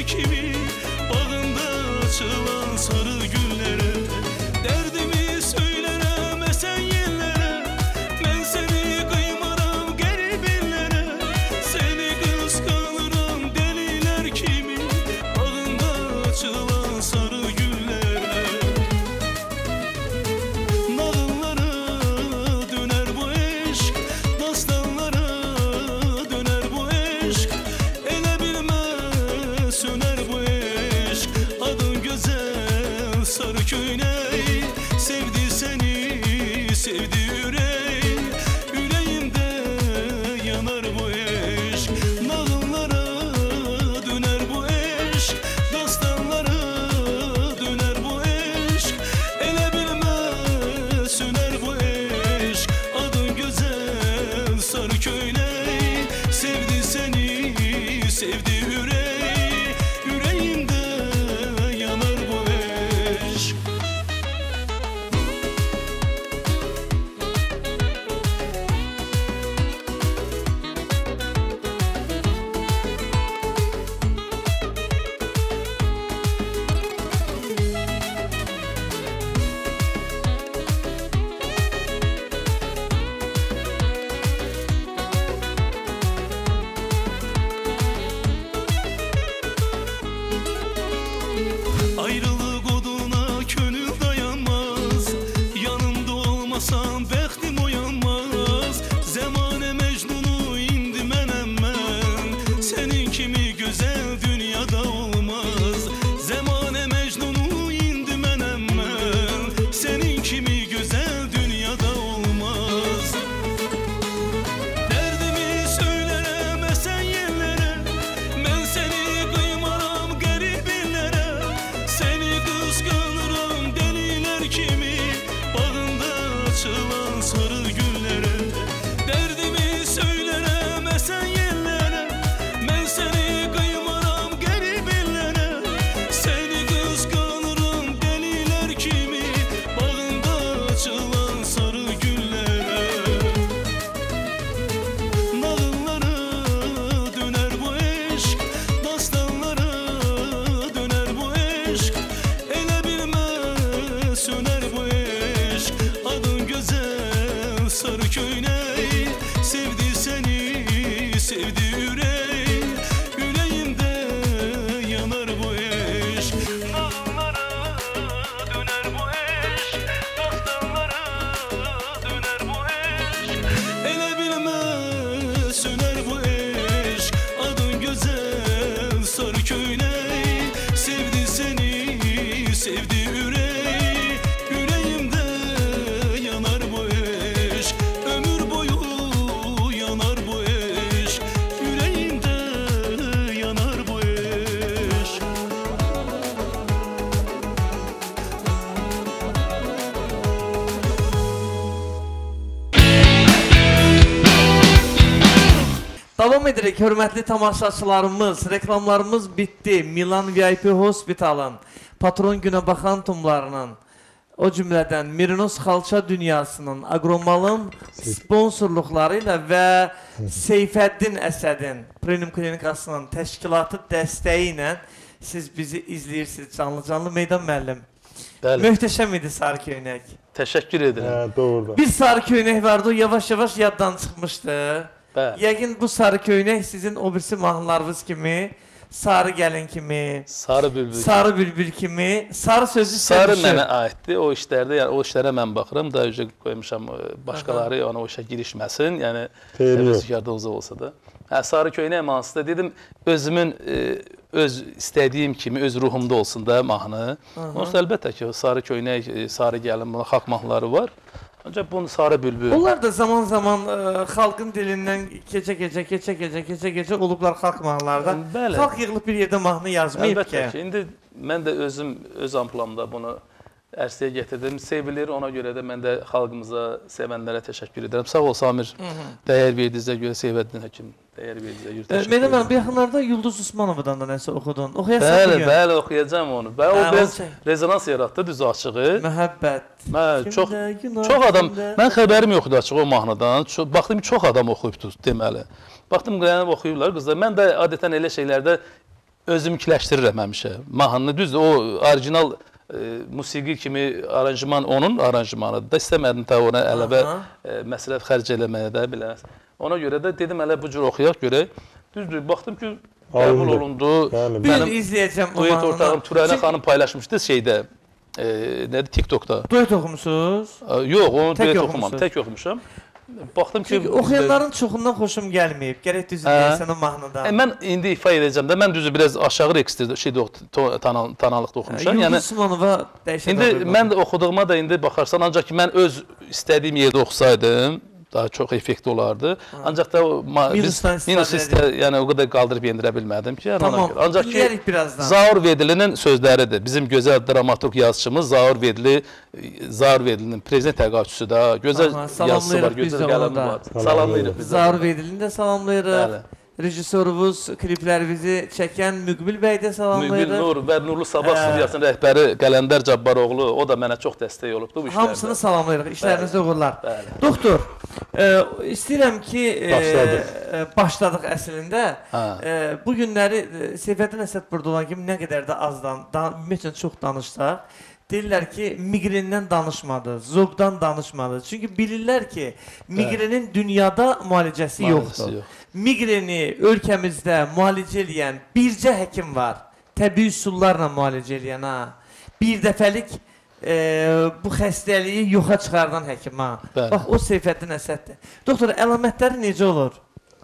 Davam edirik, hörmətli tamaşaçılarımız. Reklamlarımız bitdi. Milan V I P Hospitalın, Patron Günə Baxan Tumlarının, o cümlədən Mirinos Xalça Dünyasının, Agromalın sponsorluqları ilə və Seyfəddin Əsədin Premium Klinikasının təşkilatı dəstəyi ilə siz bizi izləyirsiniz canlı-canlı. Meydan müəllim, Bəli. möhtəşəm idi sarı köynək. Təşəkkür edirəm. Hə, doğrudur. Bir sarı köynək vardı, o yavaş-yavaş yaddan çıxmışdı. Bəli. Yəqin bu sarı köynək sizin o birisi mahnılarınız kimi, Sarı Gəlin kimi, Sarı Bülbül. Sarı Bülbül kimi, sarı sözü Sarı sevişir. mənə aiddir. O işlərdə, yəni o işlərə mən baxıram. Daha öncə qoymuşam başqaları yəni o işə girişməsin. Yəni təvəzzükarda uzaq olsa da. Hə, sarı köynək mahnısı da dedim özümün e, öz istədiyim kimi öz ruhumda olsun da mahnı. Onsuz əlbəttə ki, o sarı köynək, e, sarı gəlin, buna xalq mahnıları var. Ancaq bunu Sarı Bülbül. Onlar da zaman zaman e, xalqın dilindən keçə-keçə, keçə-keçə, keçə-keçə olublar xalq mahnılarda. Bəli. Xalq yığılıb bir yerdə mahnı yazmayıb Əlbəttə ki. ki, indi mən də özüm öz amplamda bunu ərsəyə gətirdim. Sevilir, ona görə də mən də xalqımıza, sevənlərə təşəkkür edirəm. Sağ ol Samir, dəyər verdiyinizə görə, Seyfəddin həkim, dəyər verdiyinizə görə təşəkkür Mənim edirəm. bu yaxınlarda Yıldız Usmanovadan da nəsə oxudun. Oxuyasan Bəli, bugün. bəli, oxuyacağam onu. Və o Hə, biraz o şey. rezonans yaratdı, düz açığı. Məhəbbət. Mən çox Kimdə günah, çox adam, kimdə- mən xəbərim yoxdur açıq o mahnıdan. Çox, baxdım ki, çox adam oxuyubdu deməli. Baxdım qıyanıb oxuyurlar qızlar. Mən də adətən elə şeylərdə özümkiləşdirirəm həmişə. Mahnını düzdür, o orijinal e, musiqi kimi aranjman onun aranjmanıdır da. İstəmədim ta ona əlavə e, məsrəf xərc eləməyə də belə. Ona görə də dedim hələ bu cür oxuyaq görək. Düzdür, baxdım ki, qəbul Alındı. olundu. Bəli, Bir Mənim izləyəcəm o duet mahnını. ortağım Turayna Çünki- xanım paylaşmışdı şeydə, e, nədir, TikTokda. Duet oxumusunuz? E, Yox, onu Tək duet oxumusunuz. oxumam, tək oxumuşam. Baxdım ki, Çünki oxuyanların çoxundan xoşum gəlməyib. Gərək düzü Hə. deyəsən o mahnıda. E, mən indi ifa edəcəm də, mən düzü biraz aşağı registrdə şeydə to- tanal- tanalıqda oxumuşam. Yıldız Yəni Usmanova dəhşət indi oxuyub. mən də oxuduğuma da indi baxarsan, ancaq ki mən öz istədiyim yerdə oxusaydım, daha çox effektli olardı. Ancaq da o ma- biz Minusdan istifadə minus istə, yəni o qədər qaldırıb yendirə bilmədim ki, yəni Tamam, ona görə. Ancaq ki dinləyərik birazdan. Zaur Vedlinin sözləridir. Bizim gözəl dramaturq yazıçımız Zaur Vedli, Zaur Vedlinin prezident təqaüdçüsü də, gözəl Aha, yazısı salamlayırıq var, biz də gözəl onu qələmi da. var. Salamlayırıq biz də. Zaur Vedilini də salamlayırıq. Bəli. Rejissorumuz kliplərimizi çəkən Müqbil bəy də Müqbil salamlayırıq. Nur və Nurlu Sabah Hə. studiyasının rəhbəri Qələndər Cabbaroğlu, o da mənə çox dəstək olubdu bu işlərdə. Hamısını salamlayırıq. İşlərinizdə uğurlar. Bəli. Doktor, e, istəyirəm ki, e, Başladıq. e, başladıq əslində. Hə. E, bu günləri e, Seyfəddin Əsəd burada olan kimi nə qədər də azdan, da, ümumiyyətlə çox danışsaq, deyirlər ki, miqrenindən danışmadı, zoqdan danışmadı. Çünki bilirlər ki, miqrenin dünyada müalicəsi yoxdur. yox. Miqreni ölkəmizdə müalicə edən bircə həkim var. Təbii üsullarla müalicə edən ha. Bir dəfəlik e, bu xəstəliyi yoxa çıxardan həkim ha. Bəli. Bax o Seyfəddin Əsəddir. Doktor, əlamətləri necə olur?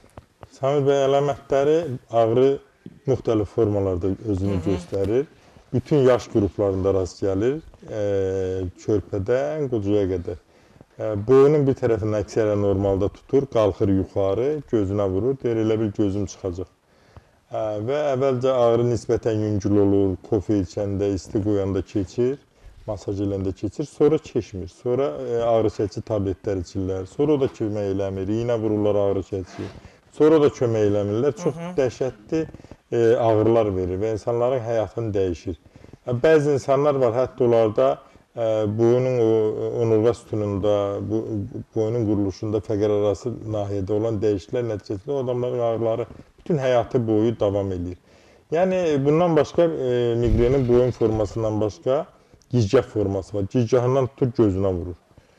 Samir bəy, əlamətləri ağrı müxtəlif formalarda özünü göstərir. Bütün yaş qruplarında rast gəlir, e, körpədən quzuya qədər. E, boyunun bir tərəfini əksərən normalda tutur, qalxır yuxarı, gözünə vurur, deyir elə bir gözüm çıxacaq. E, və əvvəlcə ağrı nisbətən yüngül olur, kofe içəndə, isti qoyanda keçir, masaj eləndə keçir, sonra keçmir. Sonra e, ağrı çəkici tabletlər içirlər, sonra o da kömək eləmir, iynə vururlar ağrı çəkici. Sonra da kömək eləmirlər. Çox dəhşətli e, ağrılar verir və insanların həyatını dəyişir. E, bəzi insanlar var, hətta onlarda e, boyunun o onurğa sütununda, bu, boyunun quruluşunda fəqər arası nahiyədə olan dəyişikliklər nəticəsində o adamların ağrıları bütün həyatı boyu davam edir. Yəni bundan başqa e, miqrenin boyun formasından başqa gicgah forması var. Gicgahından tutur gözünə vurur.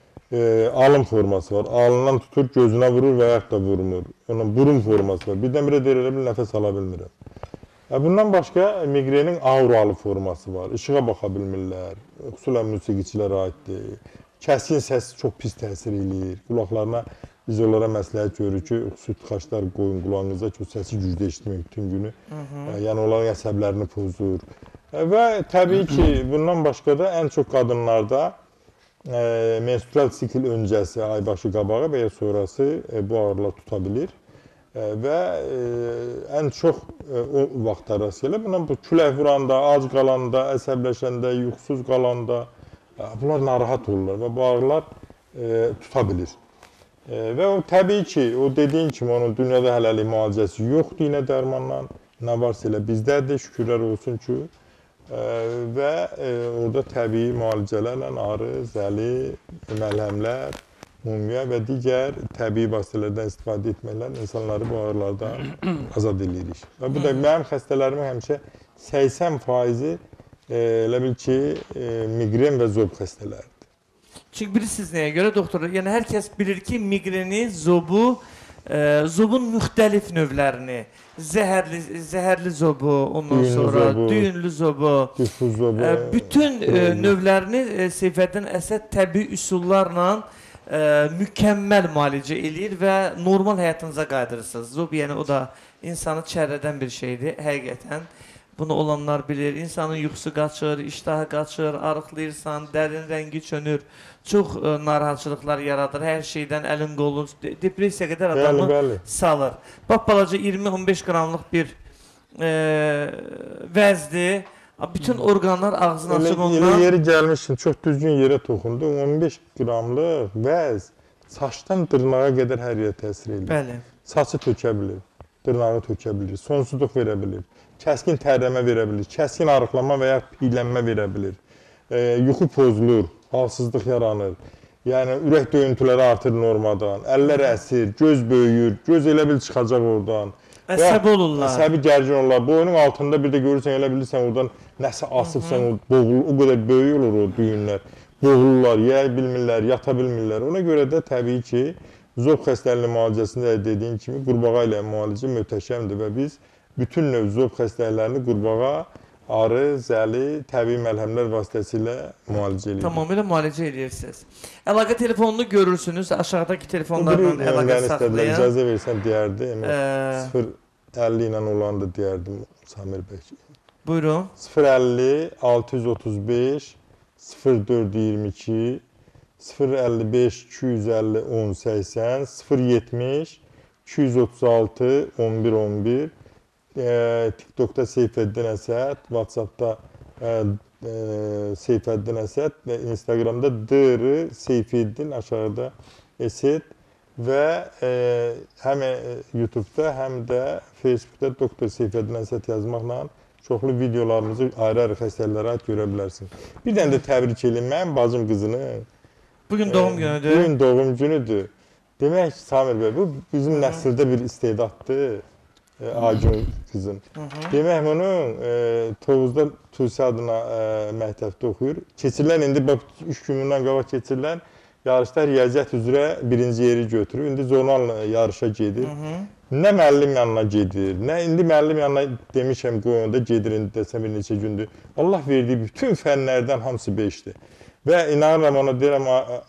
E, alın forması var. Alından tutur gözünə vurur və yaxud da vurmur. Onun burun forması var. Birdən-birə deyir elə bir nəfəs ala bilmirəm. E, bundan başqa miqrenin auralı forması var. İşığa baxa bilmirlər. Xüsusən musiqiçilərə aiddir. Kəskin səs çox pis təsir eləyir. Qulaqlarına biz onlara məsləhət görürük ki, xüsusi tıxaçlar qoyun qulağınıza ki, o səsi gücdə eşitmək bütün günü. E, yəni onların əsəblərini pozur. E, və təbii ki, bundan başqa da ən çox qadınlarda e, menstrual sikl öncəsi, aybaşı qabağı və ya sonrası e, bu ağrılar tuta bilir. E, və e, ən çox e, o vaxtda rast gəlir. Bundan bu külək vuranda, ac qalanda, əsəbləşəndə, yuxusuz qalanda e, bunlar narahat olurlar və bu ağrılar e, tuta bilir. E, və o təbii ki, o dediyin kimi onun dünyada hələlik müalicəsi yoxdur, iynə dərmanla. Nə varsa elə bizdədir, şükürlər olsun ki. E, və e, orada təbii müalicələrlə arı, zəli, məlhəmlər, mumya və digər təbii vasitələrdən istifadə etməklə insanları bu ağrılardan azad edirik. Və bu da mənim xəstələrimin həmişə səksən faizi e, elə bil ki, e, migren və zob xəstələrdir. Çünki bilirsiniz nəyə görə doktor? Yəni hər kəs bilir ki, migreni, zobu, e, zobun müxtəlif növlərini, zəhərli zəhərli zobu, ondan Düyünlü sonra zobu, düyünlü zobu, Diffuz zobu. e, bütün e, növlərini e, Seyfəddin Əsəd təbii üsullarla e, mükəmməl müalicə eləyir və normal həyatınıza qayıdırırsınız. Zob yəni o da insanı çərədən bir şeydir, həqiqətən. Bunu olanlar bilir. İnsanın yuxusu qaçır, iştahı qaçır, arıqlayırsan, dərin rəngi çönür. Çox e, narahatçılıqlar yaradır. Hər şeydən əlin qolun, de depressiya qədər adamı Bəli, bəli. salır. Bax balaca iyirmi on beş qramlıq bir e, vəzdir. Bütün orqanlar ağzını Elə, açıq elə ondan. yeri gəlmişsin, çox düzgün yerə toxundu. on beş qramlıq vəz saçdan dırnağa qədər hər yerə təsir edir. Bəli. Saçı tökə bilir, dırnağı tökə bilir, sonsuzluq verə bilir, kəskin tərləmə verə bilir, kəskin arıqlama və ya piylənmə verə bilir. E, yuxu pozulur, halsızlıq yaranır. Yəni ürək döyüntüləri artır normadan, əllər əsir, göz böyüyür, göz elə bil çıxacaq oradan. Əsəbi olurlar. Əsəbi gərgin olurlar. Boynun altında bir də görürsən, elə bilirsən oradan nəsə asıbsan, o boğulur, o qədər böyük olur o düyünlər. Boğulurlar, yeyə bilmirlər, yata bilmirlər. Ona görə də təbii ki, zob xəstəliyinin müalicəsində dediyin kimi qurbağa ilə müalicə möhtəşəmdir və biz bütün növ zob xəstəliklərini qurbağa, arı, zəli, təbii məlhəmlər vasitəsilə müalicə edirik. Tamamilə müalicə edirsiniz. Əlaqə telefonunu görürsünüz. Aşağıdakı telefonlarla Bir əlaqə mən istədilər, saxlayın. icazə versən deyərdim. Ə, sıfır əlli ilə olandı deyərdim Samir bəy. Buyurun. sıfır əlli altı yüz otuz beş sıfır dörd iyirmi iki sıfır əlli beş iki yüz əlli on səksən sıfır yetmiş iki yüz otuz altı on bir on bir e, TikTok'da Seyfəddin Əsəd, WhatsApp'da e, e, Seyfəddin Əsəd və Instagram'da dr Seyfəddin aşağıda Əsəd və e, həm YouTube'da həm də Facebook'da doktor Seyfəddin Əsəd yazmaqla çoxlu videolarımızı ayrı-ayrı xəstəliklərə aid görə bilərsiniz. Bir dənə də təbrik edeyim mənim bacım qızını. Bugün doğum E, günüdür. Bugün doğum günüdür. Demək ki, Samir bəy, bu bizim nəsildə bir istedaddır. E, Acun qızın. Hı -hı. Demək onun e, Tovuzda Tusi adına e, məktəbdə oxuyur. Keçirilən indi bax üç gün bundan qabaq keçirilən yarışda riyaziyyat üzrə birinci yeri götürür. İndi zonal yarışa gedir. Hı -hı. Nə müəllim yanına gedir, nə indi müəllim yanına demişəm qoyunda gedir indi desə bir neçə gündür. Allah verdiyi bütün fənlərdən hamısı beşdir. Və inanıram ona deyirəm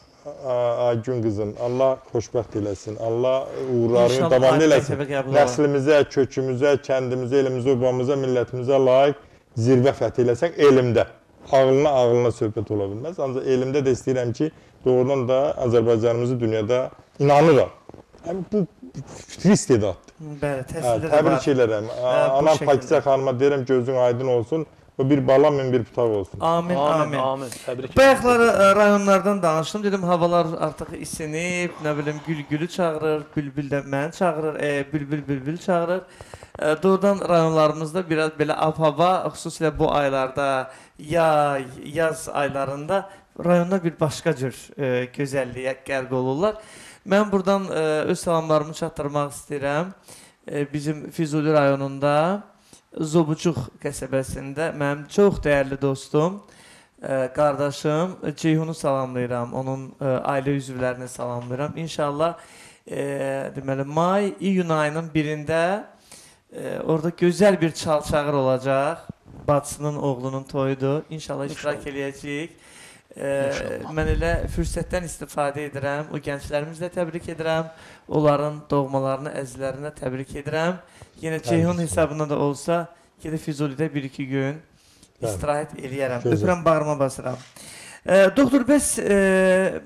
Aygün qızın, Allah xoşbəxt eləsin, Allah uğurlarını davam eləsin. Nəslimizə, kökümüzə, kəndimizə, elimizə, obamıza, millətimizə layiq zirvə fəth eləsək elmdə. Ağlına ağlına söhbət ola bilməz. Ancaq elmdə də istəyirəm ki, doğrudan da Azərbaycanımızı dünyada inanıram. Yəni, bu fitri istedaddır. Bəli, təhsildə də Təbrik var. edirəm. Anam Pakizə xanıma deyirəm gözün aydın olsun. O bir bala min bir putaq olsun. Amin, Amin, amin. amin. Təbrik Bayaqları e, rayonlardan danışdım. Dedim havalar artıq isinib, nə bilim gül-gülü çağırır, bülbül də məni çağırır, e, bülbül bülbül çağırır. E, doğrudan rayonlarımızda biraz belə ab-hava, xüsusilə bu aylarda, yay, yaz aylarında rayonlar bir başqa cür e, gözəlliyə qərq olurlar. Mən buradan e, öz salamlarımı çatdırmaq istəyirəm. E, bizim Füzuli rayonunda Zobucuq qəsəbəsində mənim çox dəyərli dostum, e, qardaşım Ceyhunu salamlayıram, onun e, ailə üzvlərini salamlayıram. İnşallah e, deməli may, iyun ayının birində e, orada gözəl bir çalçağır olacaq. Bacısının oğlunun toyudur. İnşallah iştirak eləyəcəyik. E, mən elə fürsətdən istifadə edirəm. O gənclərimizi də təbrik edirəm. Onların doğmalarını, əzizlərinə təbrik edirəm. Yenə Ceyhun hesabına da olsa, yenə Füzulidə bir iki gün istirahət eləyərəm. Gözəl. Öpürəm, bağrıma basıram. E, doktor, bəs e,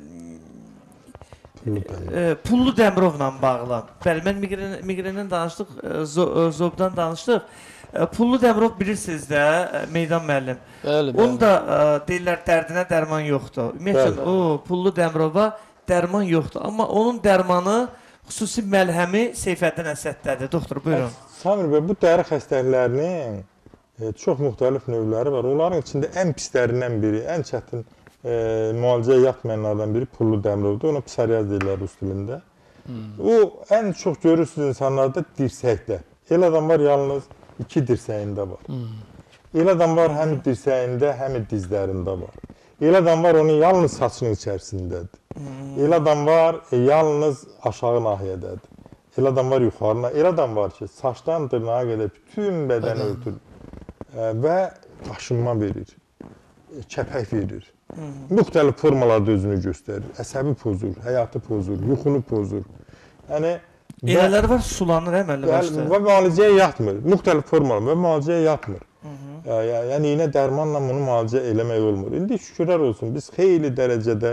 e, Pullu Dəmirovla bağlı. Bəli, mən migren, migrenindən danışdıq, e, zo, e, Zobdan danışdıq. E, Pullu Dəmirov bilirsiniz də, e, Meydan müəllim. Bəli, bəli. Onun da e, deyirlər dərdinə dərman yoxdur. Ümumiyyətlə, Bəli. o Pullu Dəmirova dərman yoxdur. Amma onun dərmanı, xüsusi məlhəmi Seyfəddin Əsəddədir. Doktor, buyurun. Samir bəy, bu dəri xəstəliklərinin e, çox müxtəlif növləri var. Onların içində ən pislərindən biri, ən çətin e, müalicəyə yatmayanlardan biri pullu dəmrovdur. Ona psoriaz deyirlər rus dilində. Hmm. O, ən çox görürsünüz insanlarda dirsəkdə. El adam var yalnız iki dirsəyində var. Hmm. El adam var həm dirsəyində, həm dizlərində var. El adam var onun yalnız saçının içərisindədir. Hmm. El adam var e, yalnız aşağı nahiyədədir. El adam var yuxarına. El adam var ki, saçdan dırnağa qədər bütün bədəni örtür e, və qaşınma verir, e, kəpək verir. Hmm. Müxtəlif formalarda özünü göstərir. Əsəbi pozur, həyatı pozur, yuxunu pozur. Yəni elələri var, sulanır əməlli başda. Və müalicəyə yatmır. Müxtəlif formalar və müalicəyə yatmır. Hı -hı. Yəni iynə dərmanla bunu müalicə eləmək olmur. İndi şükürlər olsun, biz xeyli dərəcədə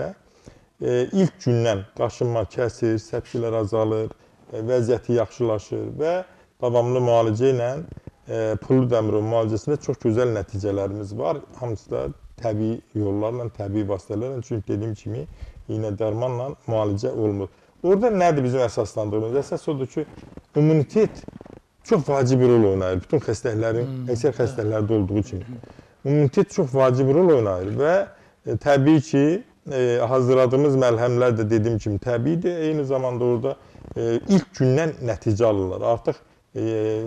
e, ilk gündən qaşınma kəsir, səpkilər azalır, e, vəziyyəti yaxşılaşır və davamlı müalicə ilə e, pullu dəmirov müalicəsində çox gözəl nəticələrimiz var. Hamısı da təbii yollarla, təbii vasitələrlə, çünki dediyim kimi iynə dərmanla müalicə olmur. Orada nədir bizim əsaslandığımız? Əsas odur ki, immunitet çox vacib rol oynayır. Bütün xəstəliklərin, hmm. əksər xəstəliklərdə olduğu kimi. İmmunitet çox vacib rol oynayır və e, təbii ki, e, hazırladığımız məlhəmlər də dediyim kimi təbiidir. Eyni zamanda orada e, ilk gündən nəticə alırlar. Artıq e,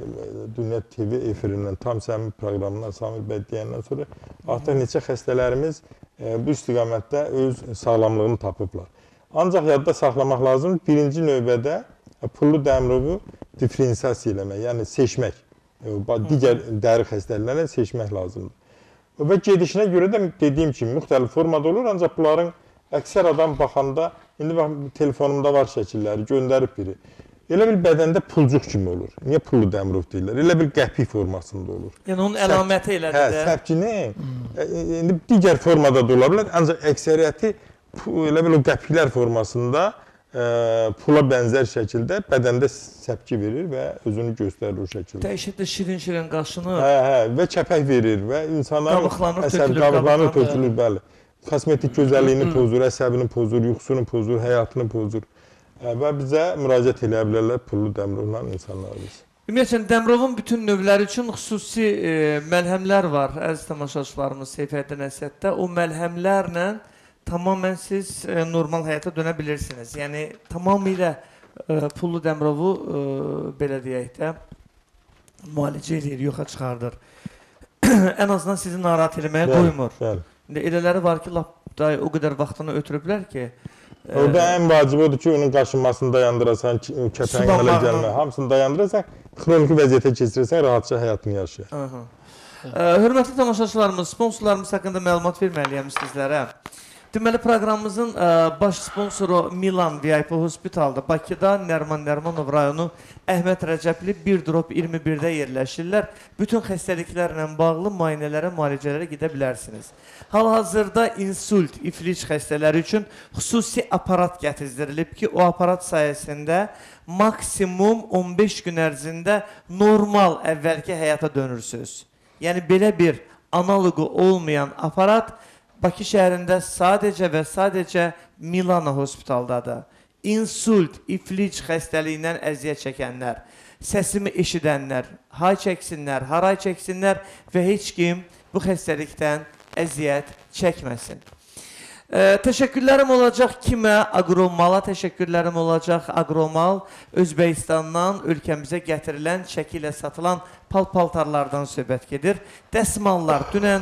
Dünya T V efirindən, tam səmimi proqramından, Samir bəy deyəndən sonra artıq neçə xəstələrimiz e, bu istiqamətdə öz sağlamlığını tapıblar. Ancaq yadda saxlamaq lazım, birinci növbədə pullu dəmirovu diferensiyasiya eləmək, yəni seçmək, digər dəri xəstəliklərlə seçmək lazımdır. Və gedişinə görə də dediyim kimi müxtəlif formada olur, ancaq bunların əksər adam baxanda, indi bax, telefonumda var şəkilləri, göndərib biri. Elə bil bədəndə pulcuq kimi olur. Niyə pullu dəmirov deyirlər? Elə bil qəpik formasında olur. Yəni onun əlaməti elədir də. Hə, səpkini, indi digər formada da ola bilər, ancaq əksəriyyəti elə bil o qəpiklər formasında e, pula bənzər şəkildə bədəndə səpki verir və özünü göstərir o şəkildə. Dəhşətlə şirin-şirin qaşınır. Hə, hə, və kəpək verir və insanların qabıqlarını tökülür, bəli. Kosmetik gözəlliyini pozur, əsəbini pozur, yuxusunu pozur, həyatını pozur. Və bizə müraciət eləyə bilərlər pullu dəmirovla insanlarımız. Ümumiyyətlə, dəmirovun bütün növləri üçün xüsusi e, məlhəmlər var. Əziz tamaşaçılarımız Seyfəddin Əsəddə o məlhəmlərlə tamamilə siz e, normal həyata dönə bilirsiniz. Yəni, tamamilə e, pullu dəmirovu e, belə deyək də müalicə edir, yoxa çıxardır. Ən azından sizi narahat eləməyə bəl, qoymur. Bəl. Elələri var ki, lap da, o qədər vaxtını ötürüblər ki, orada e, ən vacib odur ki, onun qaşınmasını dayandırasan, kəpəyin əmələ gəlmə, hamısını dayandırasan, xroniki vəziyyətə keçirirsən, rahatça həyatını yaşayır. E, hörmətli tamaşaçılarımız, sponsorlarımız haqqında məlumat verməliyəm sizlərə. Deməli, proqramımızın ə, baş sponsoru Milan V I P Hospital'da, Bakıda, Nərman Nərmanov rayonu Əhməd Rəcəbli bir drop iyirmi birdə yerləşirlər. Bütün xəstəliklərlə bağlı müayinələrə, müalicələrə gedə bilərsiniz. Hal-hazırda insult, iflic xəstələri üçün xüsusi aparat gətizdirilib ki, o aparat sayəsində maksimum on beş gün ərzində normal əvvəlki həyata dönürsünüz. Yəni, belə bir analogu olmayan aparat Bakı şəhərində sadəcə və sadəcə Milana Hospitaldadır. İnsult, iflic xəstəliyindən əziyyət çəkənlər, səsimi eşidənlər, hay çəksinlər, haray çəksinlər və heç kim bu xəstəlikdən əziyyət çəkməsin. E, təşəkkürlərim olacaq kimə? Agromala təşəkkürlərim olacaq. Agromal Özbəkistandan ölkəmizə gətirilən, çəki ilə satılan pal-paltarlardan söhbət gedir. Dəsmallar dünən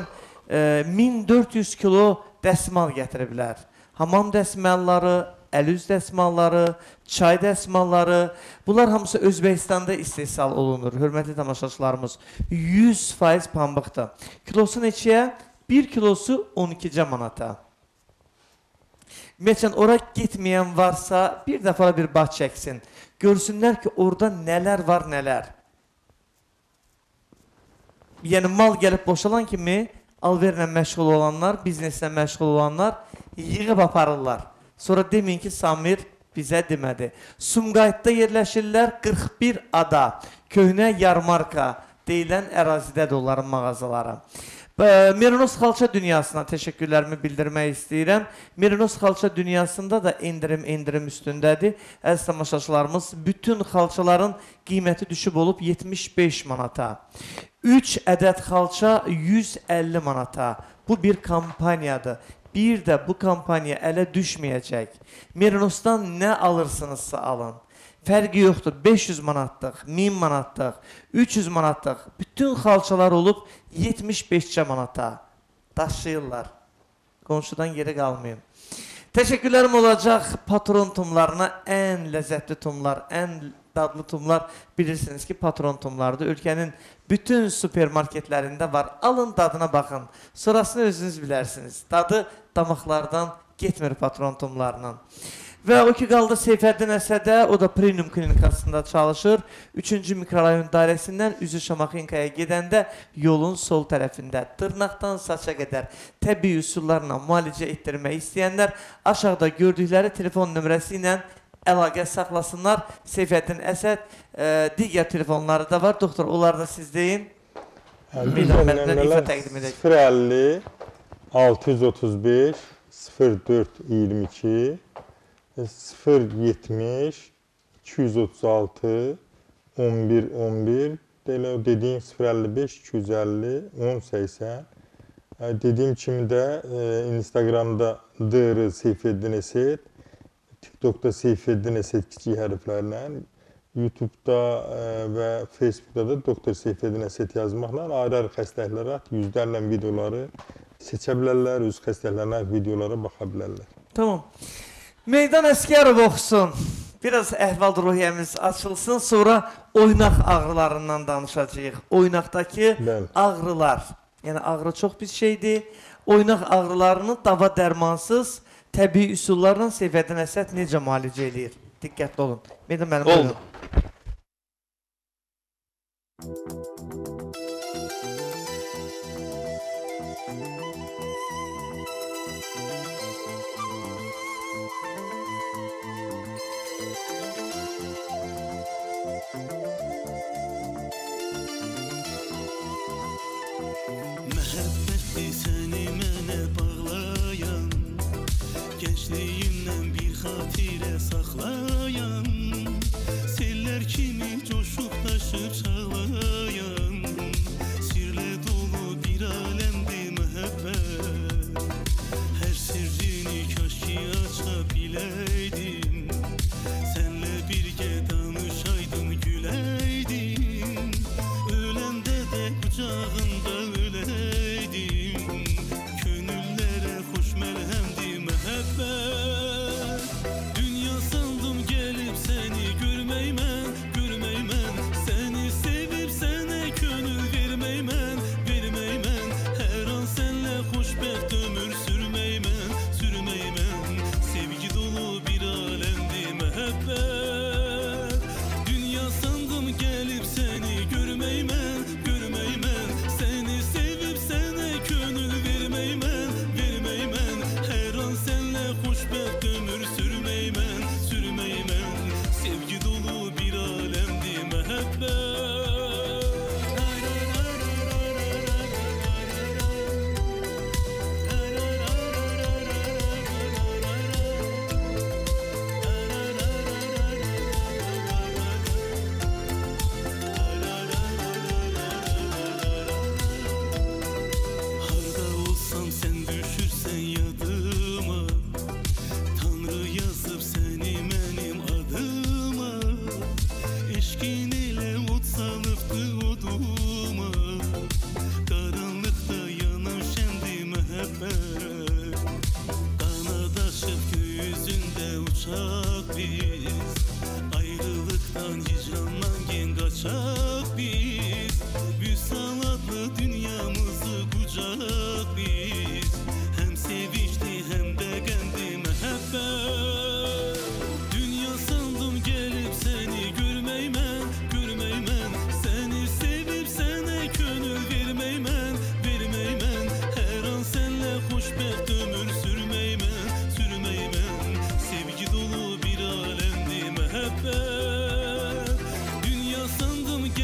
min dörd yüz kilo dəsmal gətiriblər. Hamam dəsmalları, əl-üz dəsmalları, çay dəsmalları, bunlar hamısı Özbəkistanda istehsal olunur. Hörmətli tamaşaçılarımız, yüz faiz pambıqdır. Kilosu neçəyə? bir kilosu on iki manata. Ümumiyyətlə, ora getməyən varsa, bir dəfə bir bax çəksin. Görsünlər ki, orada nələr var, nələr. Yəni, mal gəlib boşalan kimi, alverlə məşğul olanlar, bizneslə məşğul olanlar yığıb aparırlar. Sonra deməyin ki, Samir bizə demədi. Sumqayıtda yerləşirlər, qırx bir ada, köhnə yarmarka deyilən ərazidədir onların mağazaları. E, Merinos Xalça dünyasına təşəkkürlərimi bildirmək istəyirəm. Merinos Xalça dünyasında da endirim endirim üstündədir. Əziz tamaşaçılarımız, bütün xalçaların qiyməti düşüb olub yetmiş beş manata. üç ədəd xalça yüz əlli manata. Bu bir kampaniyadır. Bir də bu kampaniya ələ düşməyəcək. Merinosdan nə alırsınızsa alın. Fərqi yoxdur. beş yüz manatlıq, min manatlıq, üç yüz manatlıq. Bütün xalçalar olub yetmiş beş manata. Daşıyırlar. Qonşudan geri qalmayın. Təşəkkürlərim olacaq patron tumlarına. Ən ləzzətli tumlar, ən dadlı tumlar bilirsiniz ki patron tumlardır. Ölkənin bütün supermarketlərində var. Alın dadına baxın. Sonrasını özünüz bilərsiniz. Dadı damaqlardan getmir patron tumlarının. Və o ki qaldı Seyfəddin Əsədə, o da Premium klinikasında çalışır. üçüncü mikrorayon dairəsindən Üzü Şamaxinkaya gedəndə yolun sol tərəfində dırnaqdan saça qədər təbii üsullarla müalicə etdirmək istəyənlər aşağıda gördükləri telefon nömrəsi ilə əlaqə saxlasınlar. Seyfəddin Əsəd, e, digər telefonları da var. Doktor, onlar da siz deyin. Bir də məndən ifa təqdim edək. sıfır əlli altı yüz otuz beş sıfır dörd iyirmi iki sıfır yetmiş iki yüz otuz altı on bir on bir dediğim sıfır əlli beş iki yüz əlli on səksən. Dediyim kimi də Instagramda D R Seyfəddin Əsəd, TikTokda Seyfəddin Əsəd kiçik hərflərlə, YouTube'da və Facebook'da da Doktor Seyfəddin Əsəd yazmaqla ayrı-ayrı xəstəliklərə, yüzlərlə videoları seçə bilərlər, öz xəstəliklərlə videolara baxa bilərlər. Tamam. Meydan Əskərov oxusun. Biraz əhval-ruhiyyəmiz açılsın, sonra oynaq ağrılarından danışacağıq. Oynaqdakı Bəli. ağrılar. Yəni ağrı çox bir şeydir. Oynaq ağrılarını dava dərmansız təbii üsullarla Seyfəddin Əsəd necə müalicə eləyir? Diqqətli olun. Meydan mənim Oldu. buyurun. Məhəbbətdir səni mənə bağlayan, gençliyimdən bir xatirə saxlayan, sellər kimi coşub daşıb çağlayan, sirlə dolu bir aləmdir məhəbbət. Hər sirrini kaş ki aça biləydim, sənlə birgə danışaydım, güləydim, öləndə də qucağında öləydim, könüllərə xoş məlhəmdir məhəbbət. Dünya sandım gəlib səni görmək mən, görmək mən, səni sevib sənə könül vermək mən, vermək mən, hər an sənlə xoşbəxt ömür sürmək mən, sürmək mən, sevgi dolu bir aləmdir məhəbbət. Dünya sandım gəlib səni görmək mən, görmək mən, səni sevib sənə könül vermək mən, vermək mən, hər an sənlə xoşbəxt ömür sürmək mən, sürmək mən, sevgi dolu bir aləmdir məhəbbət. Harda olsam sən düşürsən yadıma, Tanrı yazıb səni mənim adıma, eşqin elə od salıbdı oduma, qaranlıqda yanan şəndir məhəbbət. Qanad açıb göğüzündə uçaq biz, ayrılıqdan hicrandan gen qaçaq biz, Vüsal adlı dünyamızı qucaq biz, həm sevinçli həm də qəmli məhəbbət. Dünya sandım gəlib səni görmək mən, görmək mən, səni sevib sənə könül vermək mən, vermək mən, hər an sənlə xoşbəxt ömür sürmək mən, sürmək mən, sevgi dolu bir aləmdir məhəbbət. Dünya sandım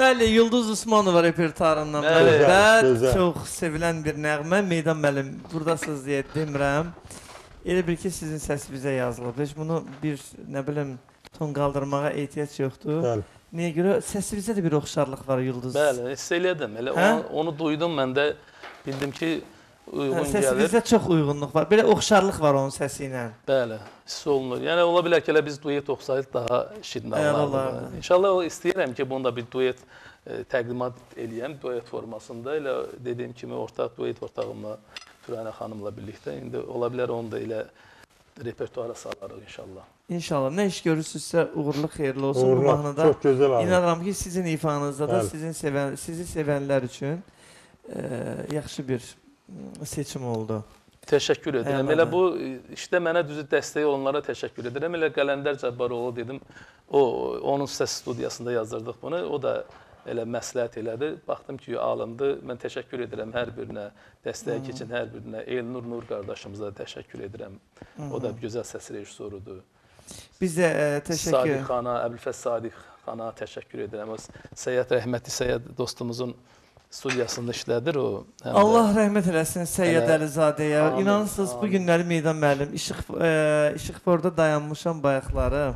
Bəli, Yıldız Usmanova repertuarından Bəli. və Gözəl, gözəl. çox sevilən bir nəğmə. Meydan müəllim, buradasınız deyə demirəm. Elə bir ki, sizin səs bizə yazılıb. Heç bunu bir, nə bilim, ton qaldırmağa ehtiyac yoxdur. Bəli. Niyə görə? Səsinizdə də bir oxşarlıq var Yıldız. Bəli, hiss elədim. Elə Hə? onu, onu duydum mən də bildim ki, uyğun Hə, gəlir. səsinizdə çox uyğunluq var. Belə oxşarlıq var onun səsi ilə. Bəli, hiss olunur. Yəni ola bilər ki, elə biz duet oxusaydıq daha şirin Əla olardı. olardı. İnşallah o istəyirəm ki, bunu da bir duet e, təqdimat eləyəm, duet formasında. Elə dediyim kimi ortaq duet ortağımla Türanə xanımla birlikdə. İndi ola bilər onu da elə repertuara salarıq inşallah. İnşallah. Nə iş görürsünüzsə uğurlu, xeyirli olsun. Bu Uğurlu, mahnıda çox gözəl abi. İnanıram ki, sizin ifanızda da Bəli. sizin sevən, sizi sevənlər üçün e, yaxşı bir m, seçim oldu. Təşəkkür edirəm. Əla. Elə bu işdə mənə düzü dəstəyi olanlara təşəkkür edirəm. Elə Qələndər Cəbbaroğlu dedim. O onun səs studiyasında yazdırdıq bunu. O da elə məsləhət elədi. Baxdım ki, alındı. Mən təşəkkür edirəm hər birinə. Dəstəyə keçən hər birinə. Elnur Nur qardaşımıza da təşəkkür edirəm. O da gözəl səs rejissorudur. Biz də e, təşəkkür Sadiq xana, Əbülfəz Sadiq xana təşəkkür edirəm. O Səyyad rəhmətli Səyyad dostumuzun studiyasında işlədir o. Həm də- Allah rəhmət eləsin Səyyad Elə- Əlizadəyə. Amin, İnanırsınız bu amin. günləri Meydan müəllim işıq e, işıqforda dayanmışam bayaqları.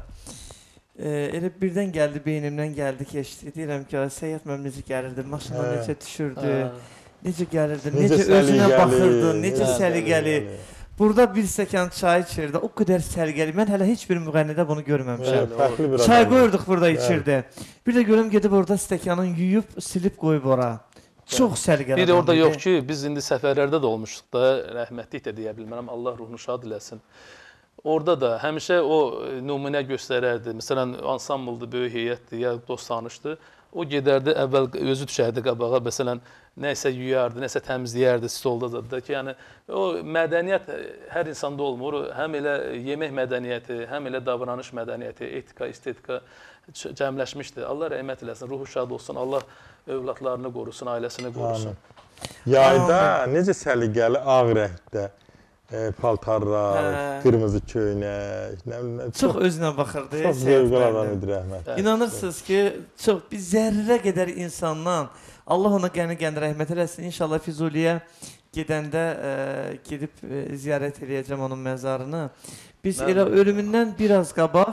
E, elə birdən gəldi beynimdən gəldi keçdi. Deyirəm ki, Səyyad müəllim necə gəlirdi, maşından Hə. necə düşürdü, Hə. necə gəlirdi, Necə necə, özünə səliqəli, baxırdı, necə necə səliqəli. Burada bir stəkan çay içirdi. O qədər səliqəli. Mən hələ heç bir müğənnidə bunu görməmişəm. Evet, fərqli bir Çay adam. qoyurduq burada içirdi. Bir də görüm gedib orada stəkanın yuyub, silib qoyub ora. Çox səliqəli. Bir də orada adam yox idi. ki, biz indi səfərlərdə də olmuşduq da, rəhmətlik də deyə bilmərəm, Allah ruhunu şad eləsin. Orada da həmişə o e, nümunə göstərərdi. Məsələn, ansambldır, böyük heyətdir, ya dost tanışdı. O gedərdi, əvvəl özü düşərdi qabağa, məsələn, nəsə yuyardı, nəsə təmizləyərdi stolda da ki, yəni o mədəniyyət hər insanda olmur. Həm elə yemək mədəniyyəti, həm elə davranış mədəniyyəti, etika, estetika ç- cəmləşmişdi. Allah rəhmət eləsin, ruhu şad olsun, Allah övladlarını qorusun, ailəsini qorusun. Yayda necə səliqəli ağ rəngdə e, paltarlar, Hə. qırmızı köynək, nə bilim, Çox özünə baxırdı. çox Səyyad zövqəli müəllim. adam idi rəhmət. İnanırsınız ki, çox bir zərrə qədər insandan Allah ona qəni-qəni rəhmət eləsin. İnşallah Füzuliyə gedəndə e, gedib e, ziyarət eləyəcəm onun məzarını. Biz Mən- elə ölümündən biraz qabaq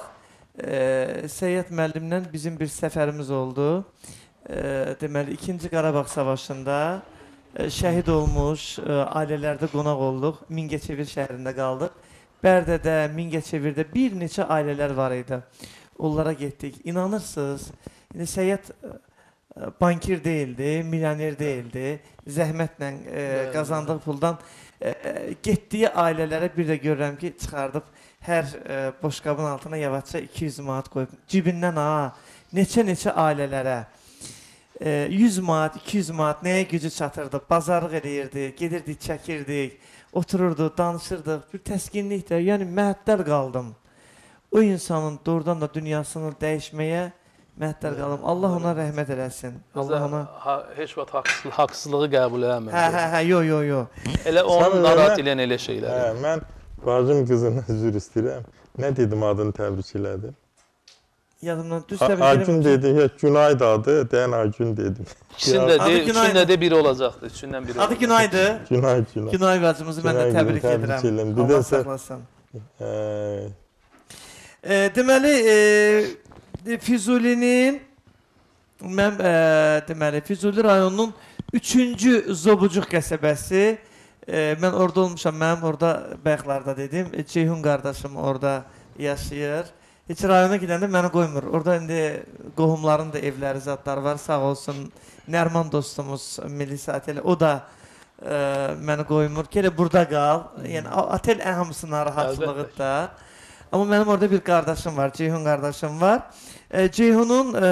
e, Səyyad müəllimlə bizim bir səfərimiz oldu. E, deməli ikinci Qarabağ savaşında e, şəhid olmuş e, ailələrdə qonaq olduq. Mingəçevir şəhərində qaldıq. Bərdədə, Mingəçevirdə bir neçə ailələr var idi. Onlara getdik. İnanırsınız, indi Səyyad e, bankir deyildi, milyoner deyildi. Zəhmətlə e, Bəli. qazandığı puldan e, e, getdiyi ailələrə bir də görürəm ki, çıxardıb hər e, boşqabın altına yavaşca iki yüz manat qoyub. Cibindən ha, neçə-neçə ailələrə e, yüz manat, iki yüz manat nəyə gücü çatırdı, bazarlıq eləyirdi, gedirdik, çəkirdik, otururdu, danışırdıq, bir təskinlikdə, yəni məəttəl qaldım. O insanın doğrudan da dünyasını dəyişməyə məəttəl qaldım. Allah ona rəhmət eləsin. Allah ona... ha, heç vaxt haqsız, haqsızlığı qəbul eləmir. Hə, hə, hə, yo, yo, yo. Elə Sən onun elə- narahat eləyən elə şeylər. Hə, mən bacım qızından üzr istəyirəm. Nə dedim adını təbrik elədim? Yadımdan düz A- təbrik Aygün edirəm. dedim, ya Günay da adı, deyən Aygün dedim. İkisinin də, Adı de, Günaydır. üçünün də biri olacaqdı. Üçündən biri. Adı Günaydı. Günay, Günay. Günay bacımızı mən də Günay təbrik qızım, təbrik edirəm. edirəm. Bir Allah də sən- saxlasın. Hə, E, deməli, e, Füzulinin mən e, deməli Füzuli rayonunun üçüncü Zobucuq qəsəbəsi. E, mən orada olmuşam. Mənim orada bayaqlarda dedim, e, Ceyhun qardaşım orada yaşayır. Heç rayona gedəndə məni qoymur. Orada indi qohumların da evləri, zadları var. Sağ olsun Nərman dostumuz Milli Otel, o da e, məni qoymur. Gələ burada qal. Yəni a- otel ən hamısı narahatçılığı da. Amma mənim orada bir qardaşım var, Ceyhun qardaşım var. E, Ceyhunun e,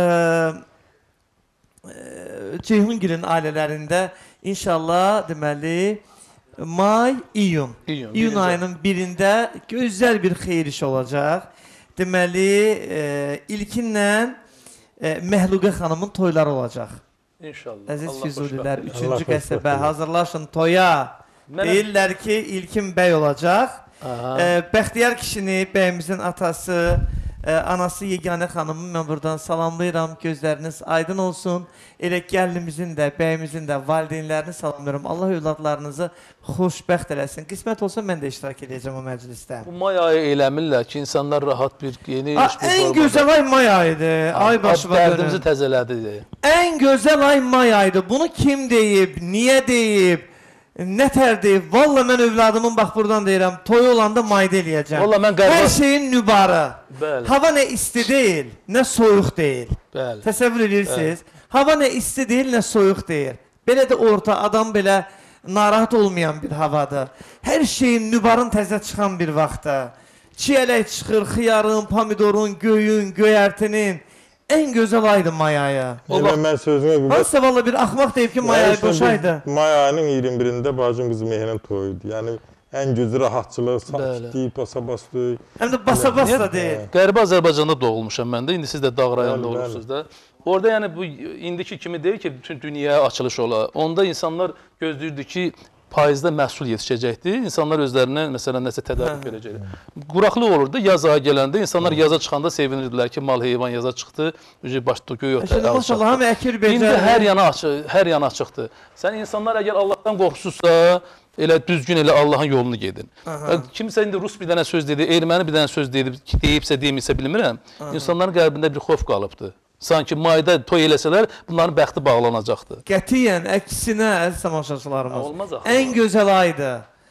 e, Ceyhungilin ailələrində inşallah deməli may, iyun. İyun, İyun birinci. ayının birində gözəl bir xeyir iş olacaq. Deməli, e, ilkinlə e, Məhluqə xanımın toyları olacaq. İnşallah. Əziz Allah Füzulilər, xoşbəxt eləsin. üçüncü Allah qəsəbə xoşbəxt hazırlaşın toya. Mənə- Deyirlər ki, İlkin bəy olacaq. Aha. E, Bəxtiyar kişini, bəyimizin atası, e, anası Yeganə xanımı mən buradan salamlayıram. Gözləriniz aydın olsun. Elə gəlinimizin də, bəyimizin də valideynlərini salamlıyorum. Allah övladlarınızı xoşbəxt eləsin. Qismət olsa mən də iştirak edəcəm o məclisdə. Bu may ayı eləmirlər ki, insanlar rahat bir yeni A, iş bir ən formada. gözəl ay may ayıdır. Ay başıma Dərdimizi dönün. təzələdi. Ən gözəl ay may ayıdır. Bunu kim deyib, niyə deyib? Nətər deyib? Valla mən övladımın bax buradan deyirəm, toy olanda mayda eləyəcəm. Valla mən qəribə- Hər şeyin nübarı. Bəli. Hava nə isti deyil, nə soyuq deyil. Bəli. Təsəvvür edirsiniz? Hava nə isti deyil, nə soyuq deyil. Belə də orta adam belə narahat olmayan bir havadır. Hər şeyin nübarın təzə çıxan bir vaxtda. Çiyələk çıxır, xiyarın, pomidorun, göyün, göyərtinin. Ən gözəl aydı may ayı. Elə mən sözünə qüvvət. Hansısa valla bir axmaq deyib ki, may ayı boşaydı. May ayının iyirmi birində bacım qızı Mehrin toyuydu. Yəni ən gözü rahatçılıq, Bəli. sakitlik, basa-baslı. Həm də basa-bas da deyil. Qərbi Azərbaycanda doğulmuşam mən də. İndi siz də Dağ rayonunda Bəli, bəli. olursunuz da. Orada yəni bu indiki kimi deyil ki, bütün dünyaya açılış ola. Onda insanlar gözləyirdi ki, payızda məhsul yetişəcəkdi. İnsanlar özlərinə məsələn nəsə tədarük verəcəkdi. Quraqlıq olurdu. Yaz ayı gələndə insanlar yaza çıxanda sevinirdilər ki, mal heyvan yaza çıxdı. Ücə başda göy ot. Şimdi maşallah hamı əkir İndi becər. hər yana açıq, hər yana açıqdır. Sən insanlar əgər Allahdan qorxusunuzsa, elə düzgün elə Allahın yolunu gedin. Kimsə indi rus bir dənə söz dedi, erməni bir dənə söz dedi, deyibsə, demirsə bilmirəm. İnsanların qəlbində bir xof qalıbdı. Sanki mayda toy eləsələr, bunların bəxti bağlanacaqdı. Qətiyyən əksinə əziz tamaşaçılarımız. Olmaz axı. Ən gözəl aydı.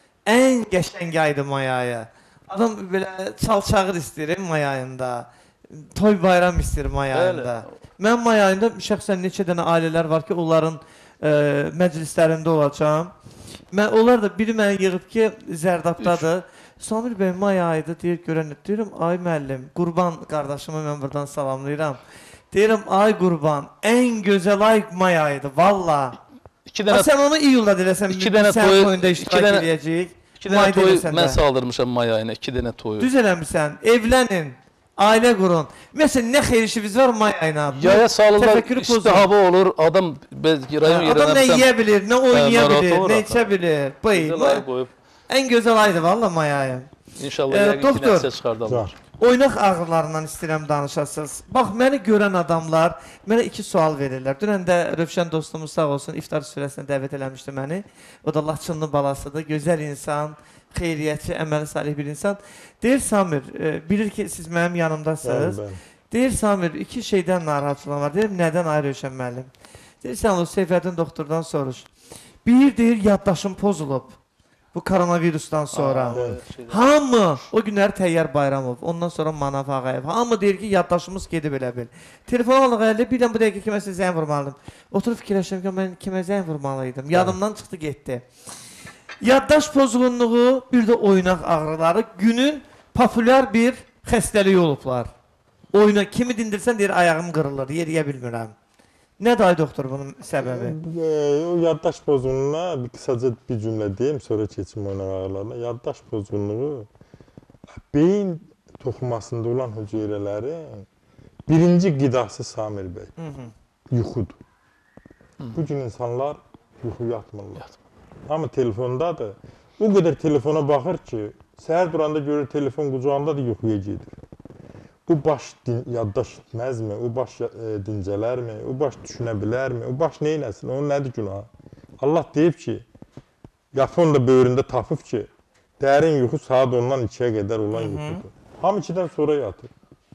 Ən qəşəng aydı may ayı. Adam belə çalçağır istəyir may ayında. Toy bayram istəyir may ayında. Mən may ayında şəxsən neçə dənə ailələr var ki, onların e, məclislərində olacağam. Mən onlar da biri məni yığıb ki, Zərdabdadır. Samir bəy may ayıdır deyir, görən deyirəm, ay müəllim, Qurban qardaşımı mən buradan salamlayıram. Deyirəm, ay Qurban, ən gözəl ay may ayıdır, valla. İki dənə, Sən onu iyulda deləsən, iki dənə sən toy- toyunda iki iştirak dənə- edəcəyik. iki dənə Mayda toy eləsən mən də. saldırmışam may ayına, iki dənə toyu. Düz eləmirsən, evlənin, ailə qurun. Məsələn, nə xeyir işiniz var may ayına? Bu Yaya salırlar, təfəkkürü isti pozur. hava olur, adam be- rayon Adam yerindən nə bilsəm, yeyə bilir, nə oynaya narahat bilir, olur nə axı. içə bilir. Bıy, gözəl ay qoyub. ən gözəl aydır valla may ayı. İnşallah Ee, yəqin ki, doktor. nəticə çıxardarlar. Oynaq ağrılarından istəyirəm danışasınız. Bax, məni görən adamlar mənə iki sual verirlər. Dünən də Rövşən dostumuz sağ olsun iftar sürəsinə dəvət eləmişdi məni. O da Laçınlı balasıdır, gözəl insan, xeyriyyətçi, əməli salih bir insan. Deyir Samir, e, bilir ki siz mənim yanımdasınız. Bəli, bəli. Deyir Samir, iki şeydən narahatçılığım var. Deyir, nədən ay Rövşən müəllim? Deyir, sən o Seyfəddin doktordan soruş. Bir deyir, yaddaşım pozulub. Bu koronavirusdan sonra. Hamı o günləri Təyyar Bayramov, ondan sonra Manaf Ağayev. Hamı deyir ki, yaddaşımız gedib elə bil. Telefon alıq əldə, birdən bu dəqiqə kiməsə zəng vurmalıydım. Oturub fikirləşdim ki, mən kimə zəng vurmalıydım. Yadımdan çıxdı, getdi. Yaddaş pozğunluğu, bir də oynaq ağrıları günün populyar bir xəstəliyi olublar. Oyna, kimi dindirsən deyir, ayağım qırılır, yeriyə bilmirəm. Nədir ay doktor bunun səbəbi? E, o yaddaş pozğunluğuna bir qısaca bir cümlə deyim, sonra keçim oynaq ağrılarına. Yaddaş pozğunluğu beyin toxumasında olan hüceyrələrin birinci qidası Samir bəy, Hı -hı. yuxudur. Bu gün insanlar yuxu yatmırlar. Hamı telefondadır. O qədər telefona baxır ki, səhər duranda görür telefon qucağındadır, yuxuya gedir. Bu baş din, yaddaş etməzmi? O baş e, dincələrmi? O baş düşünə bilərmi? O baş neyləsin? Onun nədir günahı? Allah deyib ki, Yapon da böyründə tapıb ki, dərin yuxu saat ondan ikiyə qədər olan yuxudur. Hamı ikidən sonra yatır.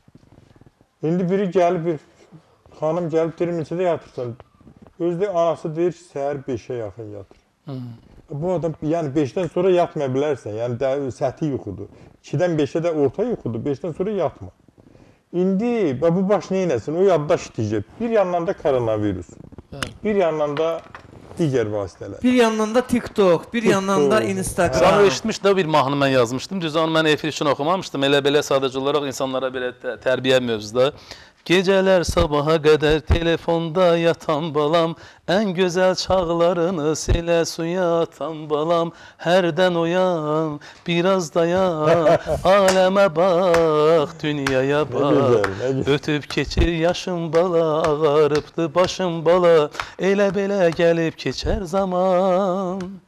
İndi biri gəlib, bir xanım gəlib deyir, neçədə yatırsan? Özdə anası deyir ki, səhər beşə yaxın yatır. Hı. Bu adam, yəni beşdən sonra yatmaya bilərsən, yəni də, səthi yuxudur. ikidən beşə də orta yuxudur, beşdən sonra yatma. İndi bu baş neynəsin? O yaddaş itəcək. Bir yandan da koronavirus, bir yandan da digər vasitələr. Bir yandan da TikTok, bir yandan da Instagram. Sanır eşitmiş də bir mahnı mən yazmışdım. Düz onu mən efir üçün oxumamışdım. Elə belə sadəcə olaraq insanlara belə tə tərbiyə mövzuda. Gecələr sabaha qədər telefonda yatan balam, ən gözəl çağlarını silə suya atan balam, hərdən oyan, biraz dayan, aləmə bax, dünyaya bax, ötüb keçir yaşım bala, ağarıbdı başım bala, elə belə gəlib keçər zaman.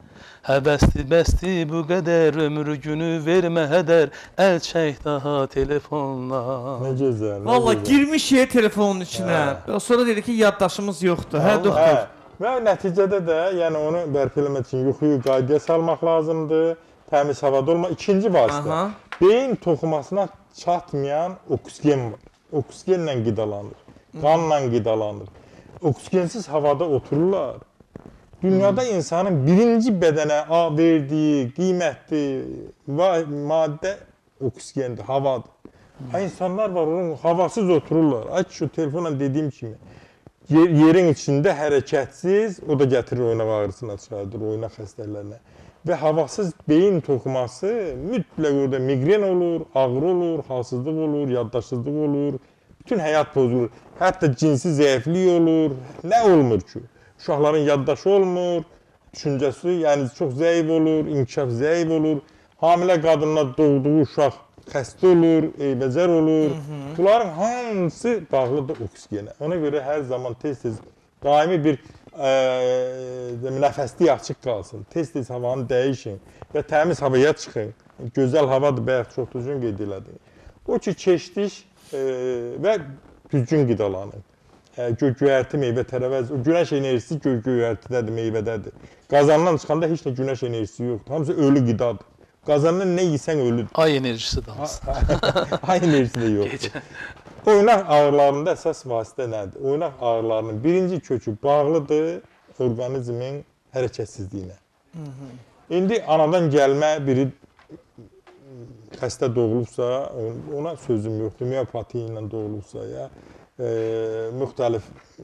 Həbəsdi bəsdi bu qədər ömrü günü vermə hədər, əl çək daha telefonla. Nə gözəl. nə Valla gözəl. girmiş ya telefonun içinə. Sonra dedi ki yaddaşımız yoxdur. Hə doktor. Hə. Və nəticədə də, yəni onu bərpa etmək üçün yuxuyu qaydaya salmaq lazımdır. Təmiz havada olma. İkinci vasitə. Aha. Beyin toxumasına çatmayan oksigen var. Oksigenlə qidalanır. Qanla qidalanır. Oksigensiz havada otururlar. Dünyada insanın birinci bədənə verdiyi qiymətli maddə oksigendir, havadır. Ha, insanlar var, onun havasız otururlar. Aç şu telefonla dediyim kimi. Yer, yerin içində hərəkətsiz, o da gətirir oynaq ağrısına çıxardır, oynaq xəstələrine. Və havasız beyin toxuması mütləq orada migren olur, ağrı olur, halsızlıq olur, yaddaşsızlıq olur, bütün həyat pozulur. Hətta cinsi zəiflik olur, nə olmur ki? Uşaqların yaddaşı olmur, düşüncəsi yəni çox zəif olur, inkişaf zəif olur. Hamilə qadınlar doğduğu uşaq xəstə olur, eybəcər olur. Bunların hamısı bağlıdır oksigenə. Ona görə hər zaman tez-tez daimi bir e, nəfəslik açıq qalsın. Tez-tez havanı dəyişin və təmiz havaya çıxın. Gözəl havadır, bəyək çox düzgün qeyd elədik. O ki, keçdik e, və düzgün qidalanın. Göyərti, meyvə, tərəvəz, günəş enerjisi göyərtidədir, meyvədədir. Qazandan çıxanda heç nə günəş enerjisi yoxdur. Hamısı ölü qidadır. Qazandan nə yesən ölüdür. Ay enerjisi də hamısı. Ay enerjisi də yoxdur. Oynaq ağrılarında əsas vasitə nədir? Oynaq ağrılarının birinci kökü bağlıdır orqanizmin hərəkətsizliyinə. İndi anadan gəlmə biri xəstə doğulubsa, ona sözüm yoxdur, miyopati ilə doğulubsa ya, E, müxtəlif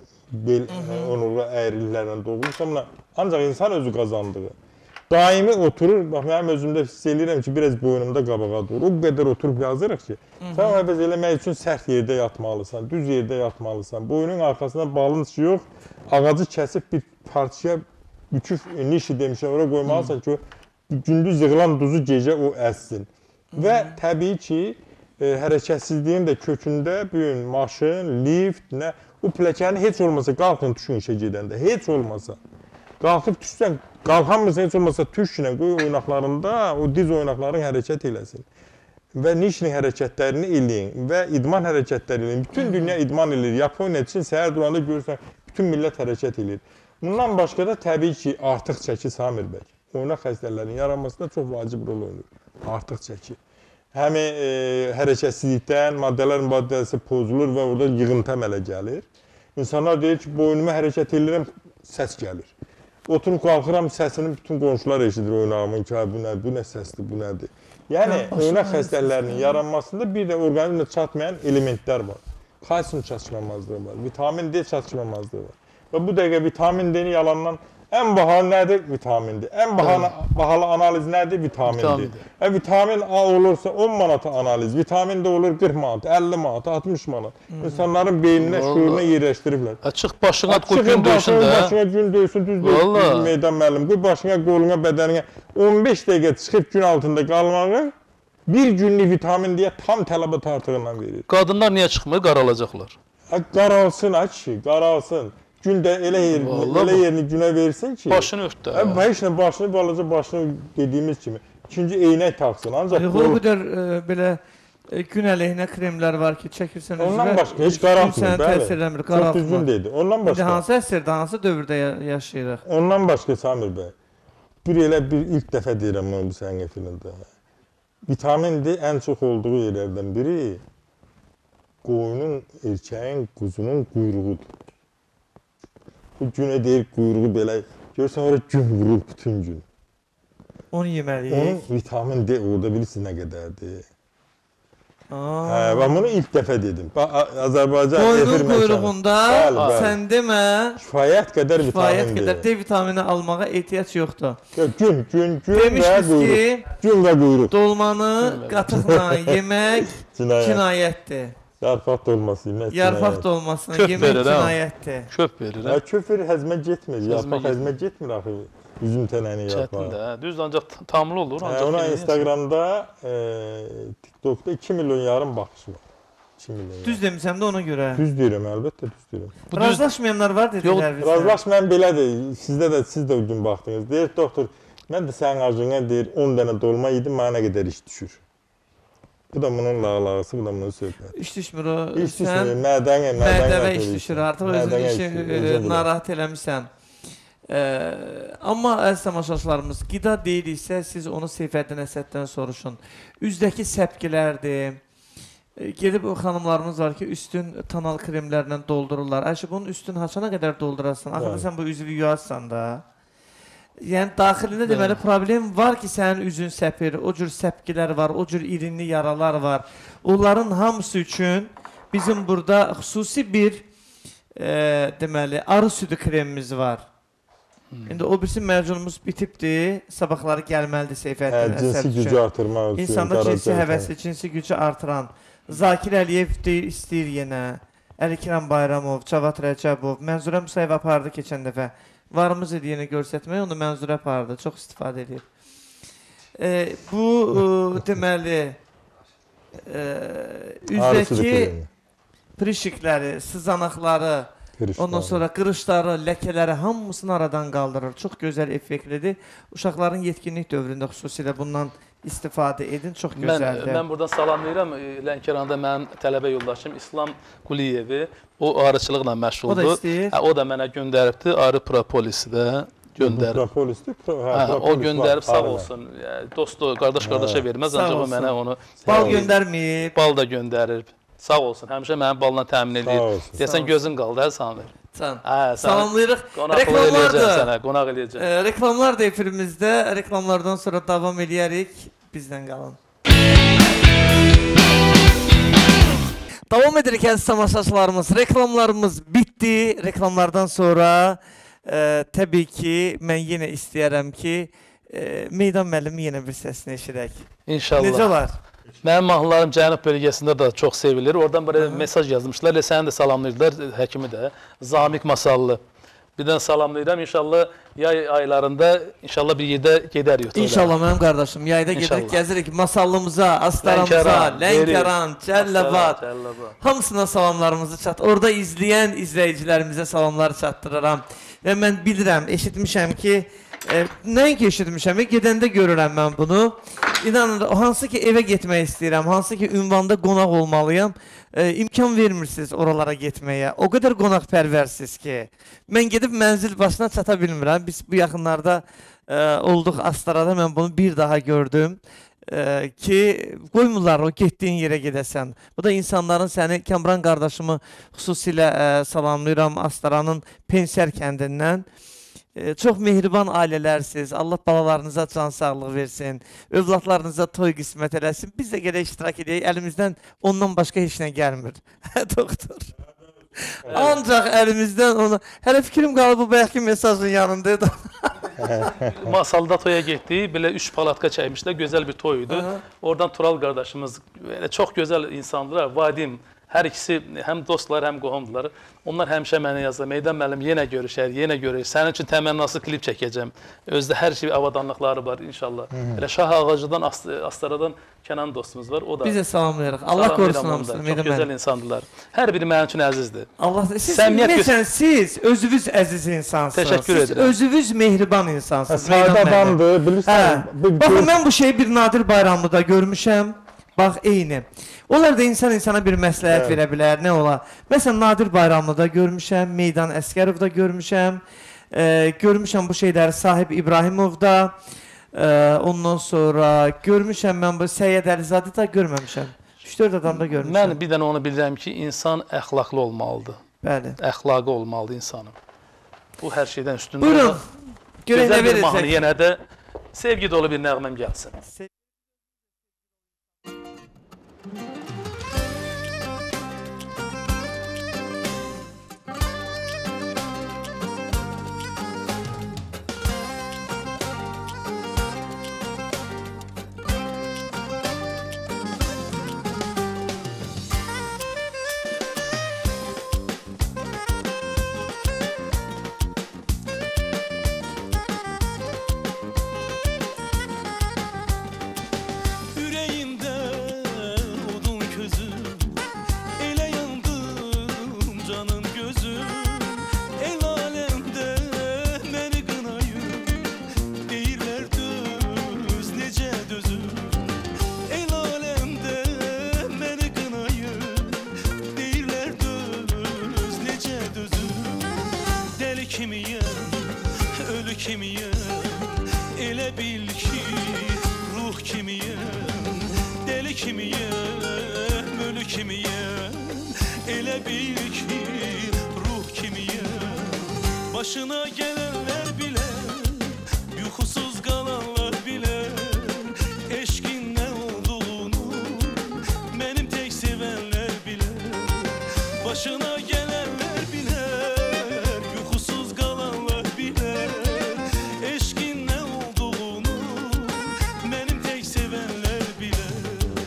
bel onurğa əyriliklərlə doğulursa, ancaq insan özü qazandığı. Daimi oturur, bax mənim özümdə hiss edirəm ki, biraz boynumda qabağa durur. O qədər oturub yazırıq ki, sən həvəz eləmək üçün sərt yerdə yatmalısan, düz yerdə yatmalısan. Boynun arxasında balınç yox, ağacı kəsib bir parçaya büküb nişi demişəm, oraya qoymalısan ki, gündüz yığılan duzu gecə o əzsin. Və təbii ki, E, hərəkətsizliyin də kökündə büyün, maşın, lift, nə, o pləkəni heç olmasa qalxın düşün işə gedəndə, heç olmasa. Qalxıb düşsən, qalxanmırsa heç olmasa tüşlə qoy oynaqlarında o diz oynaqların hərəkət eləsin. Və nişli hərəkətlərini eləyin və idman hərəkətləri eləyin. Bütün dünya idman eləyir. Yaponiya üçün səhər duranda görürsən, bütün millət hərəkət eləyir. Bundan başqa da təbii ki, artıq çəki Samir bəy. Oynaq xəstələrinin yaranmasında çox vacib rol oynayır. Artıq çəki. Həm e, hərəkətsizlikdən maddələr mübadiləsində pozulur və orada yığıntı əmələ gəlir. İnsanlar deyir ki, boynuma hərəkət edirəm, səs gəlir. Oturub qalxıram, səsini bütün qonşular eşidir oynağımın ki, bu nədir, bu nə səsdir, bu nədir. Yəni, oynaq xəstələrinin yaranmasında bir də orqanizmdə çatmayan elementlər var. Kalsium çatışmamazlığı var, vitamin D çatışmamazlığı var. Və bu dəqiqə vitamin D-ni yalandan ən bahalı nədir? Vitamin D. Ən bahalı, bahalı analiz nədir? Vitamin, vitamin D. E, vitamin A olursa on manata analiz, vitamin D olur qırx manat, əlli manat, altmış manat. Hmm. İnsanların beyninə, şuuruna yerləşdiriblər. Açıq başına qoy gün döysün də. Başına gün döysün, düz döysün, meydan müəllim. Qoy başına, qoluna, bədəninə on beş dəqiqə çıxıb gün altında qalmağı bir günlük vitamin D-yə tam tələbat artığından verir. Qadınlar niyə çıxmır? Qaralacaqlar. Qaralsın, ay kişi, qaralsın. Gündə elə, yer, elə yerini günə versin ki, başını ört də. Heç nə başını, balaca başını dediyimiz kimi. İkinci eynək taxsın. Ancaq o qədər e, belə e, gün əleyhinə kremlər var ki, çəkirsən üzrə. Ondan başqa heç qaraltmır. Təsir eləmir, qaraltmır. Çox düzgün dedi. Ondan başqa. İndi hansı əsrdə, hansı dövrdə yaşayırıq? Ondan başqa Samir bəy. Bir elə bir ilk dəfə deyirəm onu bu sənin filmdə. Vitamin D ən çox olduğu yerlərdən biri qoyunun, erkəyin, quzunun quyruğudur. Bu günə deyir quyruğu belə, görürsən oraya gün vurur bütün gün. Onu yeməliyik. Onun vitamin D orada bilirsiniz nə qədərdir. Hə, və bunu ilk dəfə dedim. Azərbaycan qoyunun quyruğunda sən demə kifayət qədər vitamin D. Kifayət qədər D vitamini almağa ehtiyac yoxdur. Gün, gün, gün və quyruq. Gün və quyruq. Dolmanı qatıqla yemək cinayətdir. Yarpaq dolması yemək cinayətdir. Yarpaq dolmasını yemək cinayətdir. Köp verir, hə? Köp verir, həzmə getmir. Yarpaq həzmə getmir axı. Üzüm tənəni yarpağı. Çətin də, düz ancaq tamlı olur. Ona Instagramda, TikTokda iki milyon yarım baxışı var. Düz demişəm də ona görə. Düz deyirəm, əlbəttə düz deyirəm. Razılaşmayanlar var dedilər bizə. Razılaşmayan belədir. Sizdə də, siz də o gün baxdınız. Deyir, doktor, Mən də sənin arzuna deyir, on dənə dolma yedim, mənə nə qədər iş düşür. Bu da bunun lağlağısı, bu da bunun söhbəti. İş düşmür o. İş düşür, Sən mədənə, mədənə. mədəvə iş düşür. Artıq özün işi narahat eləmişsən. Ee, amma əziz tamaşaçılarımız, qida deyiliksə, siz onu Seyfəddin Əsəddən soruşun. Üzdəki səpkilərdir. E, gedib o xanımlarımız var ki, üstün tonal kremlərlə doldururlar. Əşi, bunun üstün haçana qədər doldurarsan? Axırda sən bu üzvü yuyarsan da. Yəni, daxilində deməli problem var ki, sənin üzün səpir, o cür səpkilər var, o cür irinli yaralar var. Onların hamısı üçün bizim burada xüsusi bir e, deməli, arı südü kremimiz var. Hmm. İndi o birisi mərcunumuz bitibdir, sabahları gəlməlidir Seyfəddin Əsəd üçün. Cinsi gücü artırmaq üçün. İnsanda cinsi həvəsi, cinsi gücü artıran. Zakir Əliyev deyir, istəyir yenə. Əlikiram Bayramov, Cavad Rəcəbov, Mənzurə Musayev apardı keçən dəfə. Varımız idi yenə görsətməyə, onu Mənzurə apardı, çox istifadə edir. E, bu, e, deməli, e, üzdəki prişikləri, sızanaqları, ondan sonra qırışları, ləkələri hamısını aradan qaldırır. Çox gözəl, effektlidir. Uşaqların yetkinlik dövründə xüsusilə bundan istifadə edin, çox gözəldir. Mən, mən buradan salamlayıram. Lənkəranda mənim tələbə yoldaşım İslam Quliyevi, o arıçılıqla məşğuldur. O da istəyir. Hə, o da mənə göndəribdir, arı propolisi də göndərib. Propolisdir? Pro, hə, hə, propolis o göndərib, var, sağ arı. olsun. Dostu, qardaş-qardaşa verməz, ancaq o mənə onu... Bal göndərməyib. Bal da göndərir. Sağ olsun, həmişə mənim balla təmin edir. Deyəsən gözün qaldı, hə, Samir? Can. Hə, salamlayırıq. Reklamlar da, qonaq eləyəcəm. E, reklamlar da efirimizdə. Reklamlardan sonra davam eləyərik. Bizdən qalın. Davam edirik əziz tamaşaçılarımız. Reklamlarımız bitdi. Reklamlardan sonra e, təbii ki, mən yenə istəyərəm ki, e, Meydan müəllimi yenə bir səsini eşidək. İnşallah. Necə var? Mənim mahnılarım Cənub bölgəsində də çox sevilir. Oradan belə mesaj yazmışlar. Elə səni də salamlayırlar, həkimi də. Zamik Masallı. Birdən salamlayıram. İnşallah yay aylarında inşallah bir yerdə gedərik. İnşallah mənim qardaşım. Yayda gedirik, gəzirik. Masallımıza, Astaramıza, Lənkəran, Cəlləbad. Hamısına salamlarımızı çat. Orada izləyən izləyicilərimizə salamlar çatdırıram. Və mən bilirəm, eşitmişəm ki, E, nəinki eşitmişəm, gedəndə görürəm mən bunu. İnanın, hansı ki evə getmək istəyirəm, hansı ki ünvanda qonaq olmalıyam, e, imkan vermirsiniz oralara getməyə. O qədər qonaqpərversiz ki, mən gedib mənzil başına çata bilmirəm. Biz bu yaxınlarda e, olduq Astarada, mən bunu bir daha gördüm. E, ki, qoymurlar o getdiyin yerə gedəsən. Bu da insanların səni, Kəmran qardaşımı xüsusilə e, salamlayıram Astaranın Pensər kəndindən. Çox mehriban ailələrsiz. Allah balalarınıza can sağlıq versin. Övladlarınıza toy qismət eləsin. Biz də gələk iştirak edək. Əlimizdən ondan başqa heç nə gəlmir. Doktor. Ancaq əlimizdən onu... Hələ fikrim qalıb bu bəyəki mesajın yanındaydı. Masalda toya getdik. Belə üç palatka çəkmişlər. Gözəl bir toy idi. Oradan Tural qardaşımız çox gözəl insandılar. Vadim. Hər ikisi həm dostlar, həm qohumdular. Onlar həmişə mənə yazdı. Meydan müəllim, yenə görüşər, yenə görüşər. Sənin üçün təmənnası klip çəkəcəm. Özdə hər şey avadanlıqları var inşallah. Elə Şah Ağacıdan, Astaradan Kənan dostumuz var. O da. Biz də salamlayırıq. Allah qorusun hamısını. Çox gözəl insandılar. Hər biri mənim üçün əzizdir. Allah, siz ümumiyyətlə, siz özünüz əziz insansınız. Təşəkkür edirəm. Siz özünüz mehriban insansınız. Sadə adamdır, bilirsən. Baxın, mən bu şeyi bir Nadir Bayramlıda görmüşəm. Bax, eyni. Onlar da insan insana bir məsləhət verə bilər, nə ola? Məsələn, Nadir Bayramlıda görmüşəm, Meydan Əskərovda görmüşəm, e, görmüşəm bu şeyləri Sahib İbrahimovda, e, ondan sonra görmüşəm mən bu Səyyid Əlizadə da görməmişəm. üç dörd adamda görmüşəm. Mən bir dənə onu bilirəm ki, insan əxlaqlı olmalıdır. Bəli. Əxlaqı olmalıdır insanın. Bu hər şeydən üstündə. Buyurun, görək nə gözəl bir mahnı verəcək. yenə də sevgi dolu bir nəğməm gəlsin. kimiyəm, ölü kimiyəm. Elə bil ki, ruh kimiyəm. Başına gələnlər bilər, yuxusuz qalanlar bilər. Eşqin nə olduğunu mənim tək sevənlər bilər. Başına gələnlər bilər, yuxusuz qalanlar bilər. Eşqin nə olduğunu mənim tək sevənlər bilər.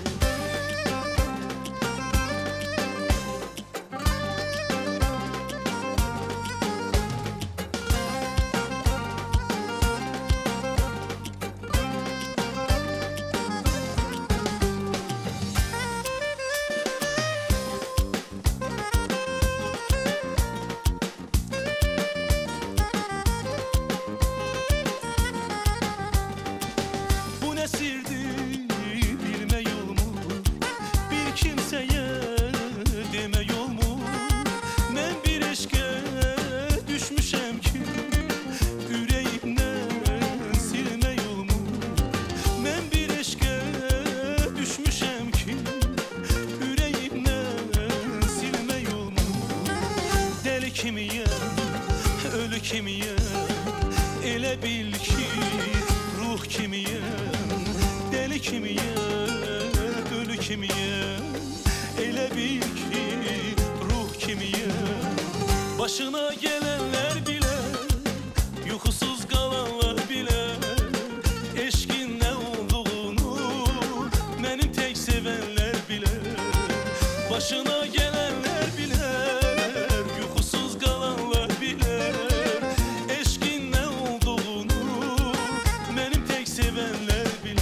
Bu nə sirdir, bilmək olmur. Bir kimsəyə demək olmur. Mən bir eşqə düşmüşəm ki, ürəyimdən silmək olmur. Mən bir eşqə düşmüşəm ki, ürəyimdən silmək olmur. Dəli kimiyəm, ölü kimiyəm. Elə bil ki, ruh kimiyəm. Dəli kimiyəm, ölü kimiyəm. Elə bil ki, ruh kimiyəm. Başına gələnlər bilər, yuxusuz qalanlar bilər. Eşqin nə olduğunu mənim tək sevənlər bilər. Başına gələnlər bilər, yuxusuz qalanlar bilər. Eşqin nə olduğunu mənim tək sevənlər bilər.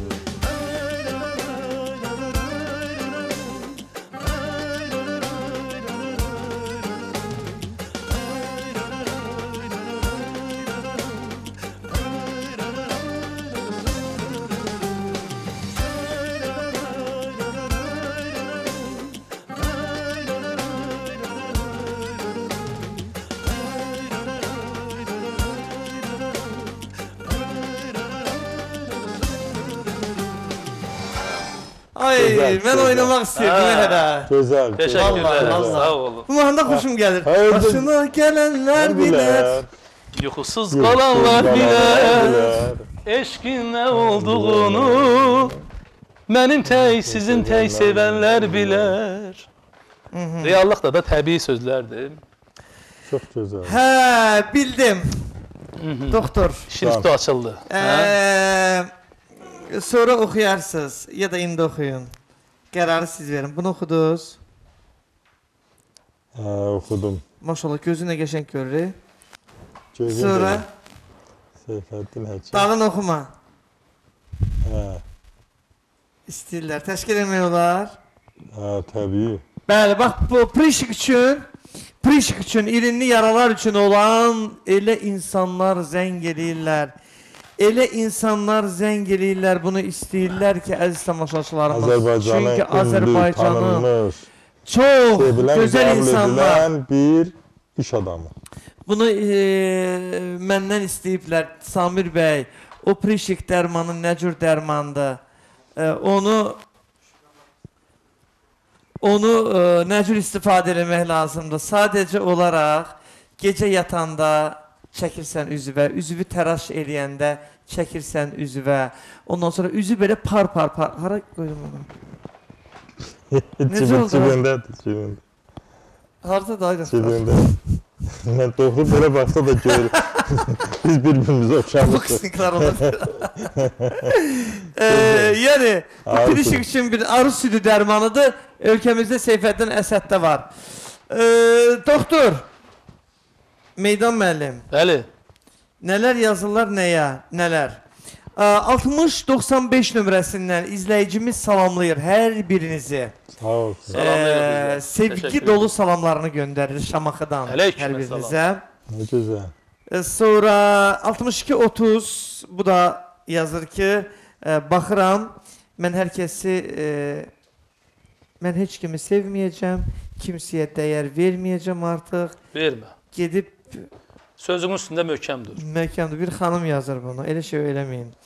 Ay, Güzel, mən güzel. oynamaq istəyirdim Ha. hələ. Gözəl. Teşekkürler. Vallahi, vallahi. Sağ olun. Bu mahnıda xoşum gəlir. Hayırdır? Başına gələnlər bilər. Yuxusuz qalanlar bilər. Eşqin nə olduğunu mənim tək, sizin tək sevənlər bilər. Reallıqda da təbii sözlərdir. Çox gözəl. Hə, bildim. Doktor. İşin üstü açıldı. Hə? Ee, sonra oxuyarsınız ya da indi oxuyun. Qərarı siz verin. Bunu oxudunuz. Hə, oxudum. Maşallah gözü nə qəşəng görür. Gözüm Sonra də- Seyfəddin Həkim. dalın oxuma. Hə, İstəyirlər. Təşkil etmək olar. hə, təbii. Bəli, bax bu Prişik üçün, Prişik üçün, irinli yaralar üçün olan elə insanlar zəng eləyirlər. Elə insanlar zəng eləyirlər, bunu istəyirlər ki, əziz tamaşaçılarımız. Azərbaycanın Çünki ünlü, Azərbaycanın tanınmış, çox sevilən, gözəl qəbul insanlar. edilən bir iş adamı. Bunu e, məndən istəyiblər Samir bəy. O Prişik dərmanı nə cür dərmandır? E, onu onu e, nə cür istifadə etmək lazımdır? Sadəcə olaraq gecə yatanda çəkirsən üzvə, üzvü təraş eləyəndə çəkirsən üzvə. Ondan sonra üzü belə par par par. Hara qoydum onu? Necə oldu? Cibindədir, cibində. Harda da ayda? Cibində. Mən doğru belə baxsa da görürüm. Biz bir-birimizə Bu oxşamışıq. kısıklar olabilir. ee, yani bu Arı Prişik südü. için bir arı südü dərmanıdır. Ölkəmizdə Seyfəddin Əsəddə var. Ee, doktor, Meydan müəllim, Bəli. nələr yazırlar nəyə, nələr? Ee, altmış doxsan beş nömrəsindən izləyicimiz salamlayır hər birinizi. Sağ ol. Salamlayırıq Ee, bizə. sevgi Təşəkkür dolu salamlarını göndərir Şamaxıdan Aleyküm hər əssalam. birinizə. Ne güzel. E, Sonra altmış iki otuz bu da yazır ki e, baxıram mən hər kəsi e, mən heç kimi sevməyəcəm, kimsəyə dəyər verməyəcəm artıq. Vermə. Gedib Sözünün üstündə möhkəm dur. məkanda bir xanım yazır bunu. Elə şey eləməyin.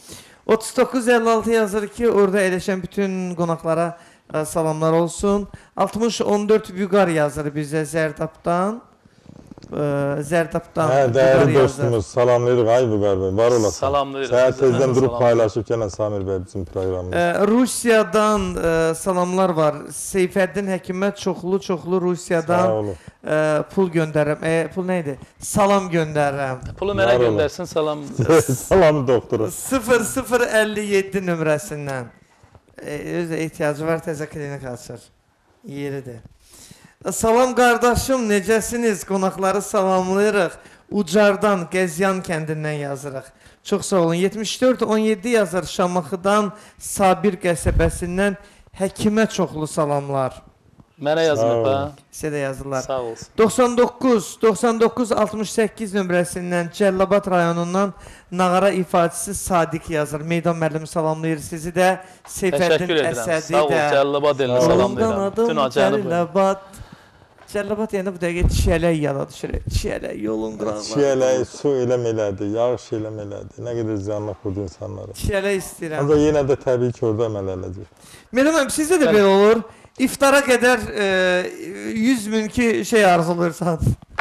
otuz doqquz əlli altı yazır ki, orada əyləşən bütün qonaqlara ə, salamlar olsun. altmış on dörd Vüqar yazır bizə Zərdabdan. Ə, Zərdabdan Hə, Vüqar dəyərli yazır. dostumuz, salamlayırıq ay Vüqar bəy, var olasın. Salamlayırıq. Səhər Biz də tezdən həmən durub salamlayırıq. paylaşıb gələn Samir bəy bizim proqramımız. Ə, Rusiyadan ə, salamlar var. Seyfəddin Həkimə çoxlu-çoxlu Rusiyadan Sağ olun. ə, pul göndərirəm. E, pul nə idi? Salam göndərirəm. Pulu mənə Var olun. göndərsin, salam. Salam doktora. sıfır sıfır əlli yeddi nömrəsindən. E, öz ehtiyacı var, təzə klinik açır. Yeridir. Salam qardaşım, necəsiniz? Qonaqları salamlayırıq. Ucardan, Gəzyan kəndindən yazırıq. Çox sağ olun. yetmiş dörd on yeddi yazır Şamaxıdan, Sabir qəsəbəsindən Həkimə çoxlu salamlar. Mənə yazılıb Sağ ha. olun. Sizə də yazırlar. Sağ olsun. doxsan doqquz doxsan doqquz altmış səkkiz nömrəsindən Cəlilabad rayonundan Nağara ifadəçisi Sadiq yazır. Meydan müəllimi salamlayır sizi də. Seyfəddin Təşəkkür edirəm. Əsədi Sağ ol, də. Cəlilabad elinə Sağ ol. salamlayıram. Yoldan Bütün adım acəni bu. Cəlilabad. Cəlilabad yəni bu dəqiqə çiyələk yada düşür. Çiyələk yolun qırağına. Çiyələyi su eləm elədi, yağış eləm elədi. Nə qədər ziyanlıq vurdu insanlara. Çiyələk istəyirəm. Ancaq yenə də təbii ki, orada əməl eləcək. Mənim sizdə də belə olur. İftara qədər e, yüz min ki şey arzulayırsan.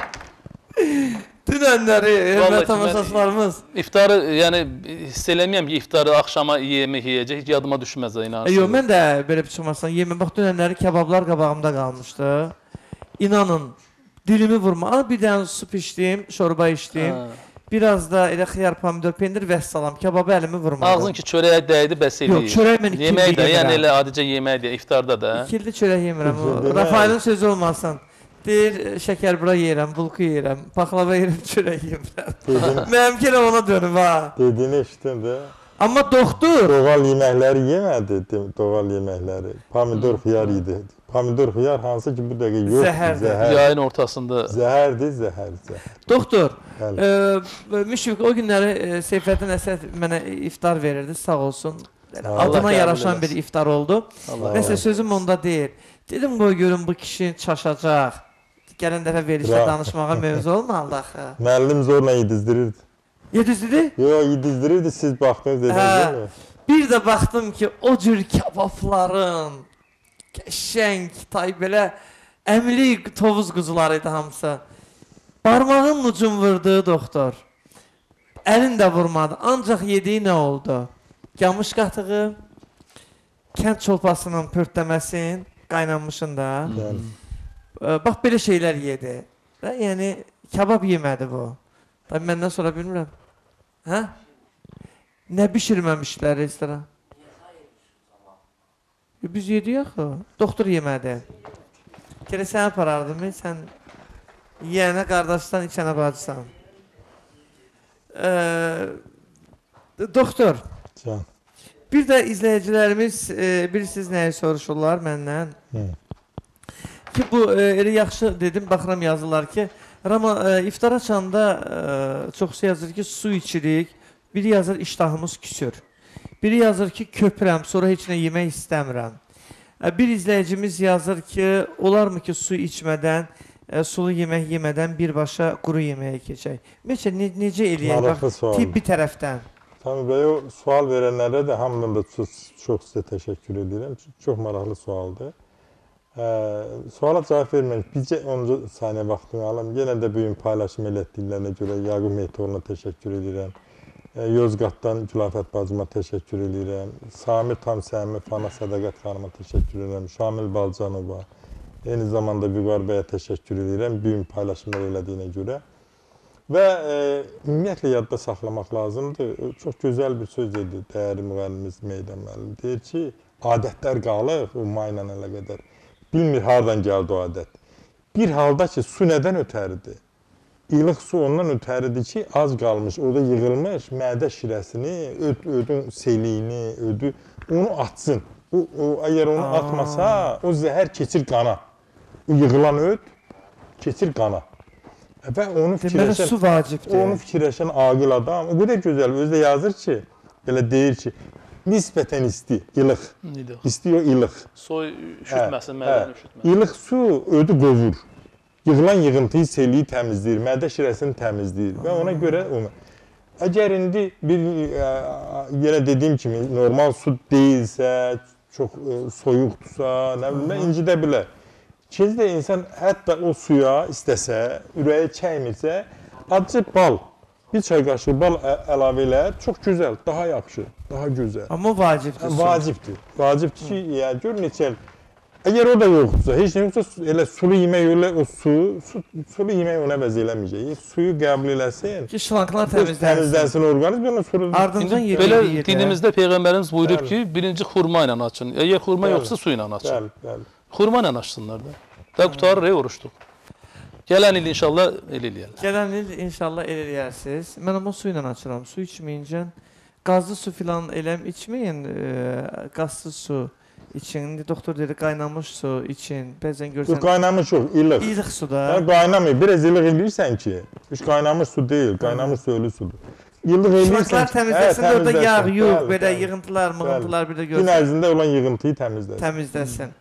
Dünənləri, Vallahi hörmət ki, mən- tamaşaçılarımız. İftarı, yəni hiss eləmirəm ki, iftarı axşama yemək yeyəcək, heç yadıma düşməz də inanırsınız. Yox, mən də belə çıxmasam yemə. Bax dünənləri kebablar qabağımda qalmışdı. İnanın, dilimi vurma. Al bir dənə su pişdim, şorba içdim. Ha. Biraz da elə xiyar, pomidor, pendir və salam. Kebabı əlimi vurmadım. Ağzın ki çörəyə dəydi, bəs eləyir. Yox, çörək mən ikilli Yemək də, yəni yemirəm. elə adicə yemək də, iftarda da. İkilli çörək yemirəm. Demək- Rafaelin sözü olmasın. Deyir, şəkər bura yeyirəm, bulku yeyirəm, paxlava yeyirəm, çörək yemirəm. Dedin, Mənimki elə ona dönüb ha. dediyini eşitdin də. Amma doktor, Doğal yeməkləri yemədi, de- doğal yeməkləri. Pomidor xiyar yedi. Pomidor xiyar hansı ki bu dəqiqə yoxdur. Zəhərdir. Zəhər. Yayın ortasında. Zəhərdir, zəhər, zəhər. doktor, Bəli. e, Müşfiq o günləri e, Seyfəddin Əsəd mənə iftar verirdi, sağ olsun. Allah Adına qəbul yaraşan eləsin. bir iftar oldu. Allah Nəsə sözüm onda deyil. Dedim qoy görüm bu kişi çaşacaq. Gələn dəfə verişdə Bravo. danışmağa mövzu olmalı axı. Müəllim zorla yedizdirirdi. Yedizdi? Yox, yedizdirirdi, siz baxdınız dediniz Hə. değil mi? Bir də baxdım ki, o cür kebabların qəşəng, tay belə əmli tovuz quzuları idi hamısı. Barmağın ucun vurdu doktor. Əlin də vurmadı. Ancaq yediyi nə oldu? Qamış qatığı, kənd çolpasının pörtləməsin, qaynanmışın da. Yəni, Ə, Bax belə şeylər yedi. Və yəni kebab yemədi bu. Tabii məndən sonra bilmirəm. Hə? Nə bişirməmişlər restoran? E, Biz yedik axı. Doktor yemədi. Gələ sən aparardın, sən yiyənə qardaşdan içənə bacısan. Ə, doktor, can. bir də izləyicilərimiz e, bilirsiniz nəyi soruşurlar məndən? Hı. Ki bu e, elə yaxşı dedim, baxıram yazırlar ki, Rama e, iftar açanda e, çoxsu yazır ki, su içirik. Biri yazır iştahımız küsür. Biri yazır ki, köpürəm, sonra heç nə yemək istəmirəm. E, bir izləyicimiz yazır ki, olarmı ki, su içmədən, e, sulu yemək yemədən birbaşa quru yeməyə keçək? Ümumiyyətlə, ne, necə eləyək? Maraqlı Bax, sual. tibbi tərəfdən. Sami bəy, o sual verənlərə də hamından da çox, çox sizə təşəkkür edirəm. Çox maraqlı sualdır. Ə, suala cavab vermək, bircə on saniyə vaxtını alım. Yenə də bu gün paylaşım elətdiklərinə görə Yaqub Mehtoğlu'na təşəkkür edirəm. Ə, Yozgatdan Gülafət bacıma təşəkkür edirəm. Samir Tamsəmi, Fana Sədaqət xanıma təşəkkür edirəm. Şamil Balcanova, eyni zamanda Vüqar bəyə təşəkkür edirəm bu gün paylaşımlar elədiyinə görə. Və e, ümumiyyətlə yadda saxlamaq lazımdır. Çox gözəl bir söz dedi dəyərli müəllimimiz Meydan müəllim. Deyir ki, adətlər qalır o mayla əlaqədar. Bilmir hardan gəldi o adət. Bir halda ki, su nədən ötəridir? İlıq su ondan ötəridir ki, az qalmış, orada yığılmış mədə şirəsini, öd, ödün seliyini, ödü, onu atsın. O, o, əgər onu atmasa, o zəhər keçir qana. O yığılan öd keçir qana. Və onu Deməli, su fikirləşən, vacibdir. onu fikirləşən aqil adam, o qədər gözəl, özü də yazır ki, belə deyir ki, nisbətən isti, ilıq, İdi. isti o ilıq. Soy üşütməsin, mədəni üşütməsin. İlıq su ödü qovur, yığılan yığıntıyı seliyi təmizləyir, mədə şirəsini təmizləyir və ona görə onu... Əgər indi bir ə, yenə dediyim kimi normal su deyilsə, çox ə, soyuqdursa, nə bilim, incidə bilər. İkincide insan hətta o suya istəsə, ürəyi çəkmirsə, acı bal, bir çay qaşığı bal ə, əlavə elə, çox gözəl, daha yaxşı, daha gözəl. Amma vacibdir. Hə, vacibdir. Vacibdir ki, yəni gör neçə. Əgər o da yoxdursa, heç nə yoxsa elə sulu yemək elə o su, su sulu yemək ona vəz eləməyəcək. Suyu qəbul eləsin. Ki şlanklar təmizlənsin. Təmizlənsin orqanizm, ondan sonra ardıncan İndi belə dinimizdə peyğəmbərimiz buyurub ki, birinci xurma ilə açın. Əgər xurma Bəli. yoxsa su ilə açın. Bəli, bəli. Xurma ilə açsınlar da. Da qutarır ey oruçluq. Gələn il inşallah el eləyərlər. Gələn il inşallah el eləyərsiniz. Mən amma su ilə açıram. Su içməyincə qazlı su filan eləm içməyin. E, qazsız su için. İndi doktor dedi qaynamış su için. Bəzən görsən. Yox, qaynamış yox, ilıq. İlıq suda. Hə, qaynamır. Biraz ilıq eləyirsən ki, heç qaynamış su deyil, qaynamış su ölü sudur. Ilıq eləyirsən. Şlaklar təmizləsin, hə, orada yağ yox, bəli, belə bəli, yığıntılar, mığıntılar bir də Gün görsən. ərzində olan yığıntıyı təmizləsin. Təmizləsin.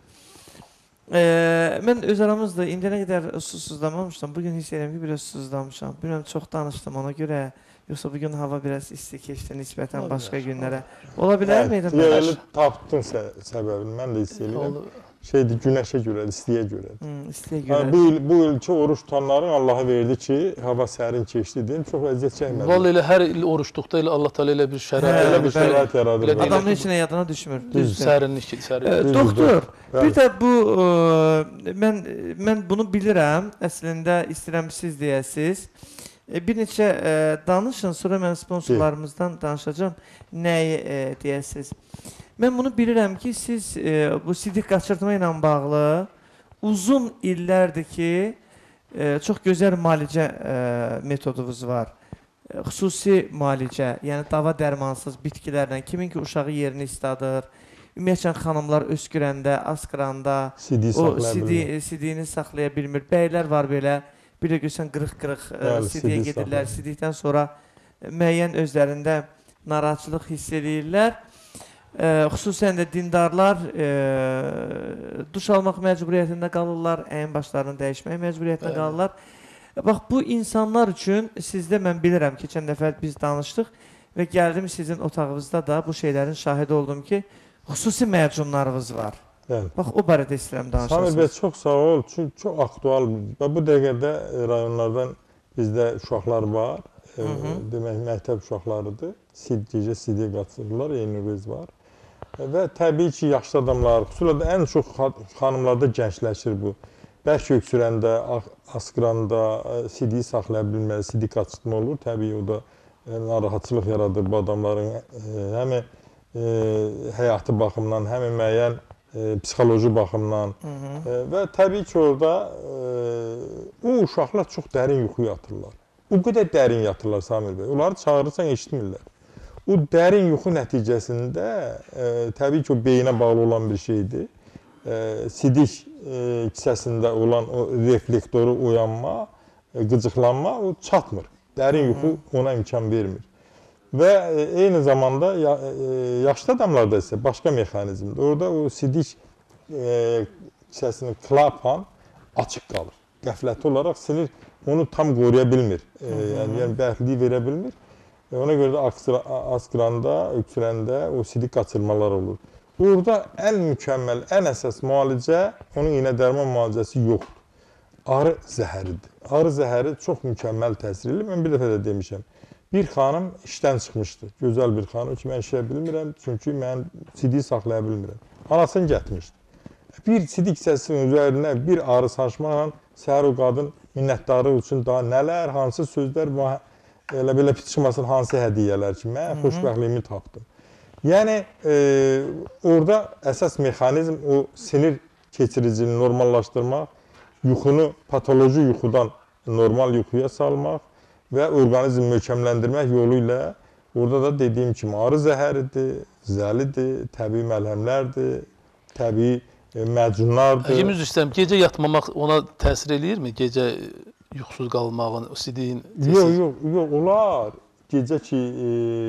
Ee, mən öz aramızda indiyə qədər susuzlamamışdım. Bugün hiss edirəm ki, biraz susuzlamışam. Bilmirəm, çox danışdım ona görə. Yoxsa bugün hava biraz isti keçdi nisbətən başqa günlərə. Ola bilər miydi? Elə tapdın sə səbəbini, mən də hiss edirəm. Şeydir, günəşə görə, istiyə görə. Hmm, istiyə görə. Bu il, bu ilki oruç tutanların Allah'a verdi ki, hava sərin keçdi dedim, çox əziyyət çəkmədi. Vallahi elə hər il oruçluqda elə Allah Teala elə bir şərait, Hə, Elə bir şərait yaradır. Belə deyil. Adamın içinə yadına düşmür. Düzdür. sərinlik, sərinlik. Ee, doktor, Bəli. bir də bu e, mən mən bunu bilirəm. Əslində istəyirəm siz deyəsiz. E, bir neçə e, danışın, sonra mən sponsorlarımızdan danışacağam. Nəyi e, deyəsiz? Mən bunu bilirəm ki, siz e, bu sidik qaçırtma ilə bağlı uzun illərdir ki, e, çox gözəl müalicə e, metodunuz var. E, xüsusi müalicə, yəni dava dərmansız bitkilərlə, kimin ki uşağı yerini istadır, ümumiyyətlə xanımlar öskürəndə, askıranda sidiyi o saxlaya sidi, bilmir. sidiyini saxlaya bilmir. Bəylər var belə, bir də görsən qırıq-qırıq e, Bəli, sidiyə sidik gedirlər. saxlayır. Sidikdən sonra e, müəyyən özlərində narahatçılıq hiss edirlər. E, xüsusən də dindarlar e, duş almaq məcburiyyətində qalırlar, əyin başlarını dəyişmək məcburiyyətində qalırlar. E, bax, bu insanlar üçün sizdə mən bilirəm, keçən dəfə biz danışdıq və gəldim sizin otağınızda da bu şeylərin şahidi oldum ki, xüsusi məcunlarınız var. Bəli. Bax, o barədə istəyirəm Samir bəy, danışasınız. çox sağ ol. Çünki çox aktual. Və bu dəqiqədə rayonlardan bizdə uşaqlar var. E, demək, məktəb uşaqlarıdır. Sid, gecə sidiyə qaçırırlar, eyni qız var. E, və təbii ki, yaşlı adamlar, xüsusən də ən çox xanımlarda gəncləşir bu. Bərk öksürəndə, askıranda sidiyi saxlaya bilməli, sidik qaçırtma olur. Təbii o da e, narahatçılıq yaradır bu adamların e, həm e, həyatı baxımdan, həm müəyyən E, psixoloji baxımdan Hı -hı. e, və təbii ki, orada e, o uşaqlar çox dərin yuxu yatırlar. O qədər dərin yatırlar Samir bəy. Onları çağırırsan, eşitmirlər. O dərin yuxu nəticəsində e, təbii ki, o beyinə bağlı olan bir şeydir. E, sidik e, kisəsində olan o reflektoru oyanma, e, qıcıqlanma o çatmır. Dərin yuxu ona imkan vermir. Və eyni zamanda ya, e, yaşlı adamlarda isə başqa mexanizmdir. Orada o sidik e, kisəsinin klapan açıq qalır. Qəflətli olaraq sinir onu tam qoruya bilmir. E, yəni, yəni bərkliyi verə bilmir. E, ona görə də askıranda, öksürəndə o sidik qaçırmalar olur. Orada ən mükəmməl, ən əsas müalicə, onun iynə dərman müalicəsi yoxdur. Arı zəhəridir. Arı zəhəri çox mükəmməl təsir edir. Mən bir dəfə də demişəm. Bir xanım işdən çıxmışdı. Gözəl bir xanım ki, mən işləyə bilmirəm. Çünki mən sidiyi saxlaya bilmirəm. Anasını gətirmişdi. Bir sidik hissəsinin üzərinə bir arı saçmaqla səhər o qadın minnətdarı üçün daha nələr, hansı sözlər, elə belə pis çıxmasın, hansı hədiyyələr ki, mən xoşbəxtliyimi tapdım. Yəni, e, orada əsas mexanizm o sinir keçiricini normallaşdırmaq, yuxunu patoloji yuxudan normal yuxuya salmaq və orqanizm möhkəmləndirmək yolu ilə orada da dediyim kimi arı zəhəridir, zəlidir, təbii məlhəmlərdir, təbii e, məcunlardır. Həkimiz istəyirəm, gecə yatmamaq ona təsir eləyirmi? Gecə yuxusuz qalmağın, o sidiyin təsir? Yox, yox, yox, olar. Gecə ki e,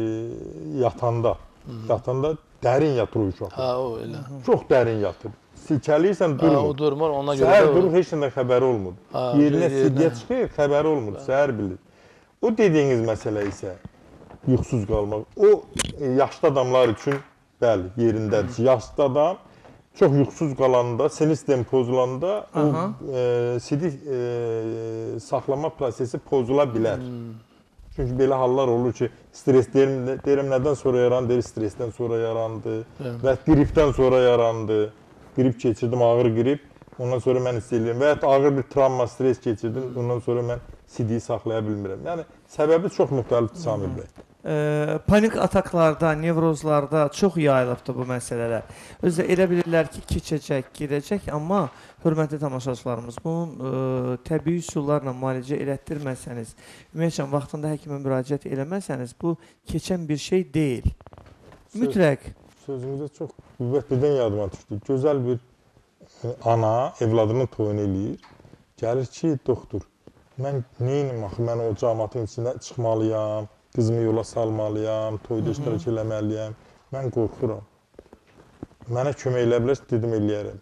yatanda, hmm. yatanda dərin yatır o uşaq. Ha, o elə. Çox dərin yatır. Silkəliyirsən durmur. Ha, o durmur, ona görə səhər də... durur, heç nədən xəbəri olmur. Ha, yerinə yerinə. sidiyə çıxır, xəbəri olmur, səhər bilir. O dediyiniz məsələ isə yuxusuz qalmaq. O e, yaşlı adamlar üçün bəli, yerindədir. Yaşlı adam çox yuxusuz qalanda, sinir sistemi pozulanda o e, sidik e, saxlama prosesi pozula bilər. Hmm. Çünki belə hallar olur ki, stres deyirəm, deyirəm nədən sonra yarandı, deyir stresdən sonra yarandı evet. Və qripdən sonra yarandı. Qrip keçirdim, ağır qrip. Ondan sonra mən hiss edirəm və ya ağır bir travma, stres keçirdim. Ondan sonra mən sidiyi saxlaya bilmirəm. Yəni səbəbi çox müxtəlifdir Samir bəy. E, panik ataklarda, nevrozlarda çox yayılıbdır bu məsələlər. Özdə elə bilirlər ki, keçəcək, girəcək, amma hörmətli tamaşaçılarımız, bunun e, təbii üsullarla müalicə elətdirməsəniz, ümumiyyətlə vaxtında həkimə müraciət eləməsəniz, bu keçən bir şey deyil. Söz, Mütləq. Sözümüzdə çox qüvvət birdən yadıma düşdü. Gözəl bir e, ana evladının toyunu eləyir. Gəlir ki, doktor, mən neyim axı, mən o cəmaatın içində çıxmalıyam. Qızımı yola salmalıyam, toyda iştirak eləməliyəm. Mən qorxuram. Mənə kömək elə bilər, dedim, eləyərəm.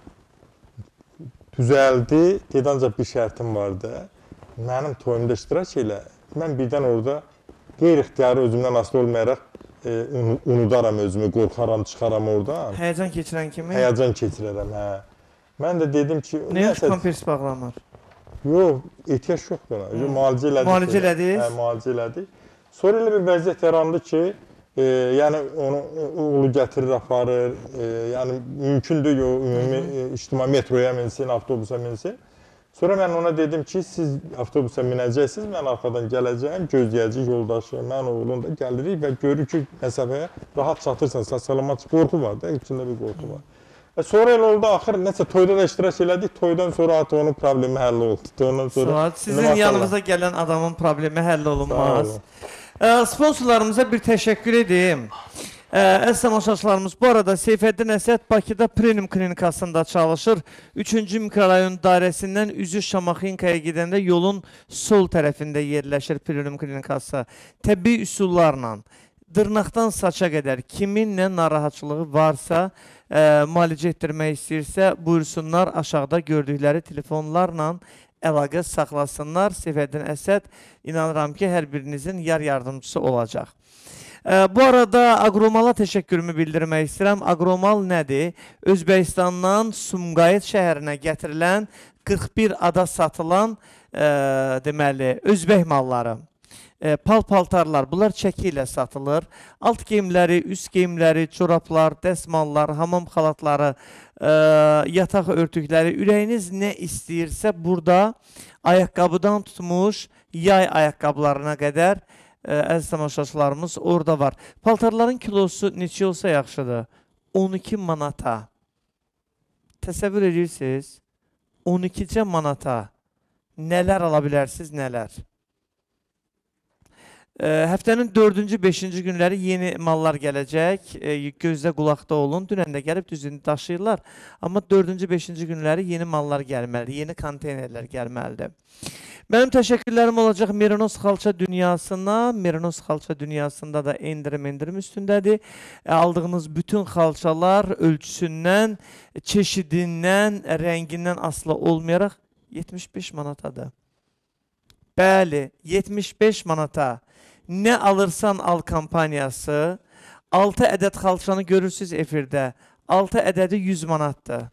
Düzəldi, dedi, ancaq bir şərtim vardı. Mənim toyumda iştirak elə. Mən birdən orada qeyri-ixtiyarı özümdən asılı olmayaraq e, unudaram özümü, qorxaram, çıxaram oradan. Həyəcan keçirən kimi? Həyəcan keçirərəm, hə. Mən də dedim ki... Nə yox, kompers bağlanır? Yox, ehtiyac yoxdur ona. Müalicə elədik. Müalicə elədik? Hə, müalicə elədik. Sonra elə bir vəziyyət yarandı ki, e, yəni onu oğlu gətirir, aparır, e, yəni mümkündür ki, ümumi e, ictimai metroya minsin, avtobusa minsin. Sonra mən ona dedim ki, siz avtobusa minəcəksiniz, mən arxadan gələcəyim, gözləyəcək yoldaşı, mən oğlum da gəlirik və görür ki, məsafəyə rahat çatırsan, salamat qorxu var da, içində bir qorxu var. Və sonra elə oldu, axır nəsə toyda da iştirak elədik, toydan sonra artıq onun problemi həll oldu. Ondan sonra Suat, sizin yanınıza gələn adamın problemi həll olunmaz. Sponsorlarımıza bir təşəkkür edeyim. Əziz tamaşaçılarımız, bu arada Seyfəddin Əsəd Bakıda Premium klinikasında çalışır. Üçüncü mikrorayon dairəsindən üzü Şamaxinkaya gedəndə yolun sol tərəfində yerləşir Premium klinikası. Təbii üsullarla, dırnaqdan saça qədər kimin nə narahatçılığı varsa, ə, müalicə etdirmək istəyirsə, buyursunlar aşağıda gördükləri telefonlarla əlaqə saxlasınlar. Seyfəddin Əsəd, inanıram ki, hər birinizin yar yardımcısı olacaq. E, bu arada Aqromala təşəkkürümü bildirmək istəyirəm. Aqromal nədir? Özbəkistandan Sumqayıt şəhərinə gətirilən qırx bir ada satılan e, deməli, özbək malları. E, pal-paltarlar, bunlar çəki ilə satılır. Alt geyimləri, üst geyimləri, çoraplar, dəsmallar, hamam xalatları, e, yataq örtükləri, ürəyiniz nə istəyirsə burada ayaqqabıdan tutmuş yay ayaqqabılarına qədər e, əziz tamaşaçılarımız orada var. Paltarların kilosu neçə olsa yaxşıdır? on iki manata. Təsəvvür edirsiniz? on iki manata nələr ala bilərsiniz, nələr? E, həftənin dördüncü, beşinci günləri yeni mallar gələcək. E, gözdə qulaqda olun. Dünən də gəlib düzünü daşıyırlar. Amma dördüncü, beşinci günləri yeni mallar gəlməlidir. Yeni konteynerlər gəlməlidir. Mənim təşəkkürlərim olacaq Merinos xalça dünyasına. Merinos xalça dünyasında da endirim endirim üstündədir. E, aldığınız bütün xalçalar ölçüsündən, çeşidindən, rəngindən asılı olmayaraq yetmiş beş manatadır. Bəli, yetmiş beş manata. Nə alırsan al kampaniyası, altı ədəd xalçanı görürsünüz efirdə, altı ədədi yüz manatdır.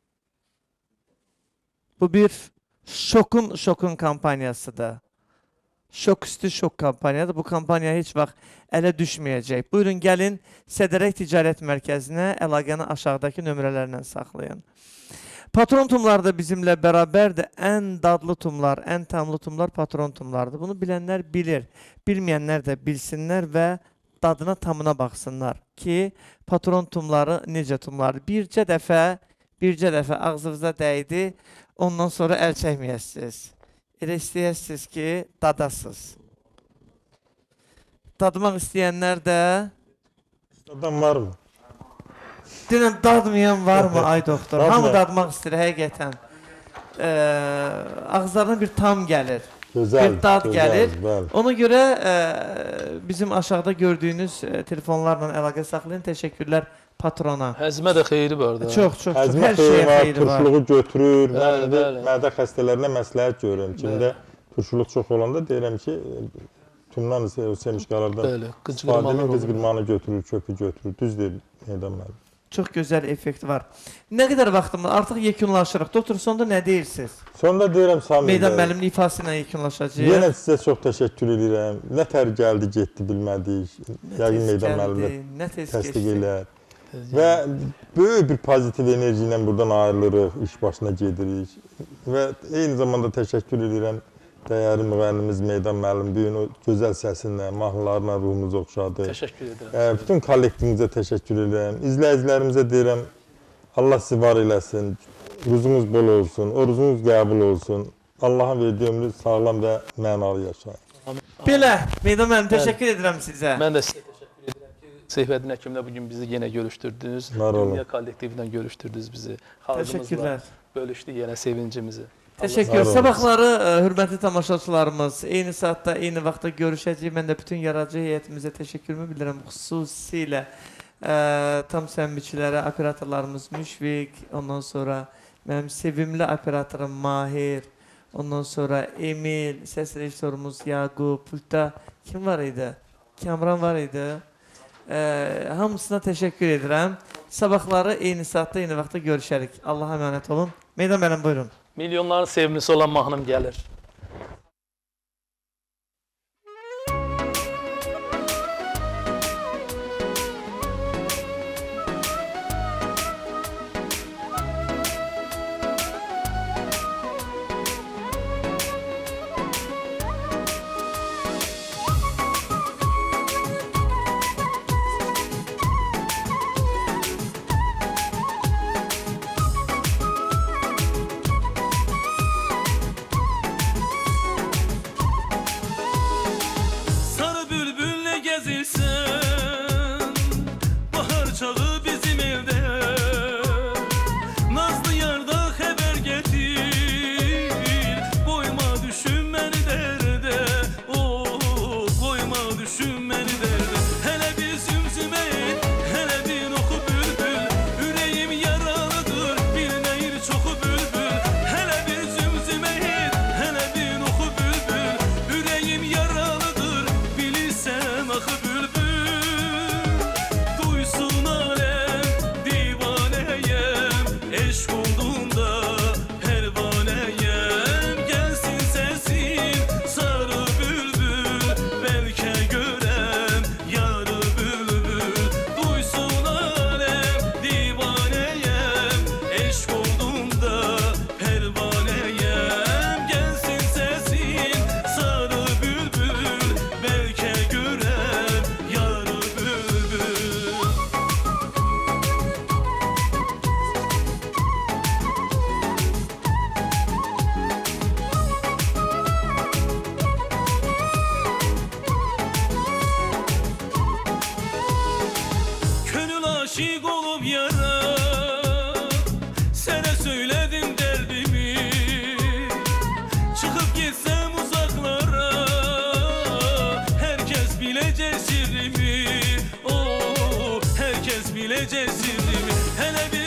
Bu bir şokun şokun kampaniyasıdır. Şok üstü şok kampaniyadır. Bu kampaniya heç vaxt ələ düşməyəcək. Buyurun, gəlin Sədərək Ticarət Mərkəzinə, əlaqəni aşağıdakı nömrələrlə saxlayın. Patron tumlar da bizimlə bərabərdir. Ən dadlı tumlar, ən tamlı tumlar patron tumlardır. Bunu bilənlər bilir, bilməyənlər də bilsinlər və dadına tamına baxsınlar ki, patron tumları necə tumlardır. Bircə dəfə, bircə dəfə ağzınıza dəydi, ondan sonra əl çəkməyəsiniz. Elə istəyəsiniz ki, dadasınız. Dadmaq istəyənlər də... Dadan var mı? Deyirəm, dadmayan var mı, ay doktor? Hamı dadmaq istəyir, həqiqətən. E, ağızlarına bir tam gəlir. Gözəl, bir dad gözəl, gəlir. Bəli. Ona görə e, bizim aşağıda gördüyünüz e, telefonlarla əlaqə saxlayın. Təşəkkürlər patrona. Həzmə də xeyri var da. Çox, çox, çox. Həzmə Hər şeyə var, xeyri var. turşuluğu götürür. Bəli, Mən bəli. mədə xəstələrinə məsləhət görürəm. Kimdə turşuluq çox olanda deyirəm ki, tutumdan o semişkalardan Bəli, qıcqırmalar istifadə olur. qıcqırmanı götürür, çöpü götürür. Düz deyil Meydan müəllim. Çox gözəl effekt var. Nə qədər vaxtımız artıq yekunlaşırıq. Doktor, sonda nə deyirsiniz? Sonda deyirəm Samir Meydan bəy, müəllimin ifası ilə yekunlaşacağıq. yenə sizə çox təşəkkür edirəm. Nə tər gəldi, getdi bilmədik. Yəqin Meydan müəllim də Nə tez təsdiq keçdi. eləyər. Və böyük bir pozitiv enerji ilə buradan ayrılırıq, iş başına gedirik. Və eyni zamanda təşəkkür edirəm dəyərli müğənnimiz Meydan müəllim bu gün o gözəl səsinlə, mahnılarla ruhumuzu oxşadı. Təşəkkür edirəm. Ə, bütün kollektivimizə təşəkkür edirəm. İzləyicilərimizə deyirəm, Allah sizi var eləsin, ruzunuz bol olsun, orucunuz qəbul olsun. Allahın verdiyi ömrü sağlam və mənalı yaşayın. Belə, Meydan müəllim, təşəkkür edirəm sizə. Mən də sizə təşəkkür edirəm ki, Seyfəddin həkimlə bugün bizi yenə görüşdürdünüz. Var olun. Dünya kollektivindən görüşdürdünüz bizi. Təşəkkürlər. Bölüşdük yenə sevincimizi. Təşəkkür. Var olun. Sabahları ə, hörmətli tamaşaçılarımız, eyni saatda, eyni vaxtda görüşəcəyik. Mən də bütün yaradıcı heyətimizə təşəkkürümü bildirəm. Xüsusilə ə, tam səmimiçilərə, operatorlarımız Müşfiq, ondan sonra mənim sevimli operatorum Mahir, ondan sonra Emil, səs rejissorumuz Yaqub, pultda kim var idi? Kamran var idi. Ə, hamısına təşəkkür edirəm. Sabahları eyni saatda, eyni vaxtda görüşərik. Allaha əmanət olun. Meydan müəllim, buyurun. Milyonların sevimlisi olan mahnım gəlir. Sarı bülbülle gezirsen bahar çağı bizim evde, nazlı yarda haber getir, koyma düşünmeni derde, oh koyma düşünmeni derde. Hele bir zümzümeyin, hele bir oku bülbül, yüreğim yaralıdır bilmeyir çoku bülbül. Hele bir zümzümeyin, hele bir oku bülbül, yüreğim yaralıdır bilirsen akı bülbül. Duysun alem divaneyem, eşk olduğunda pervaneyem. Gelsin sesin sarı bülbül, belki görem yarı bülbül. Duysun alem divaneyem, eşk olduğunda pervaneyem. Gelsin sesin sarı bülbül, belki görem yarı bülbül. Gönül aşık olup yara, sana söyledim derdimi. Çıkıp gitsem uzaklara, herkes bilecek sirrimi. Oh, herkes bilecek sirrimi. Hele bir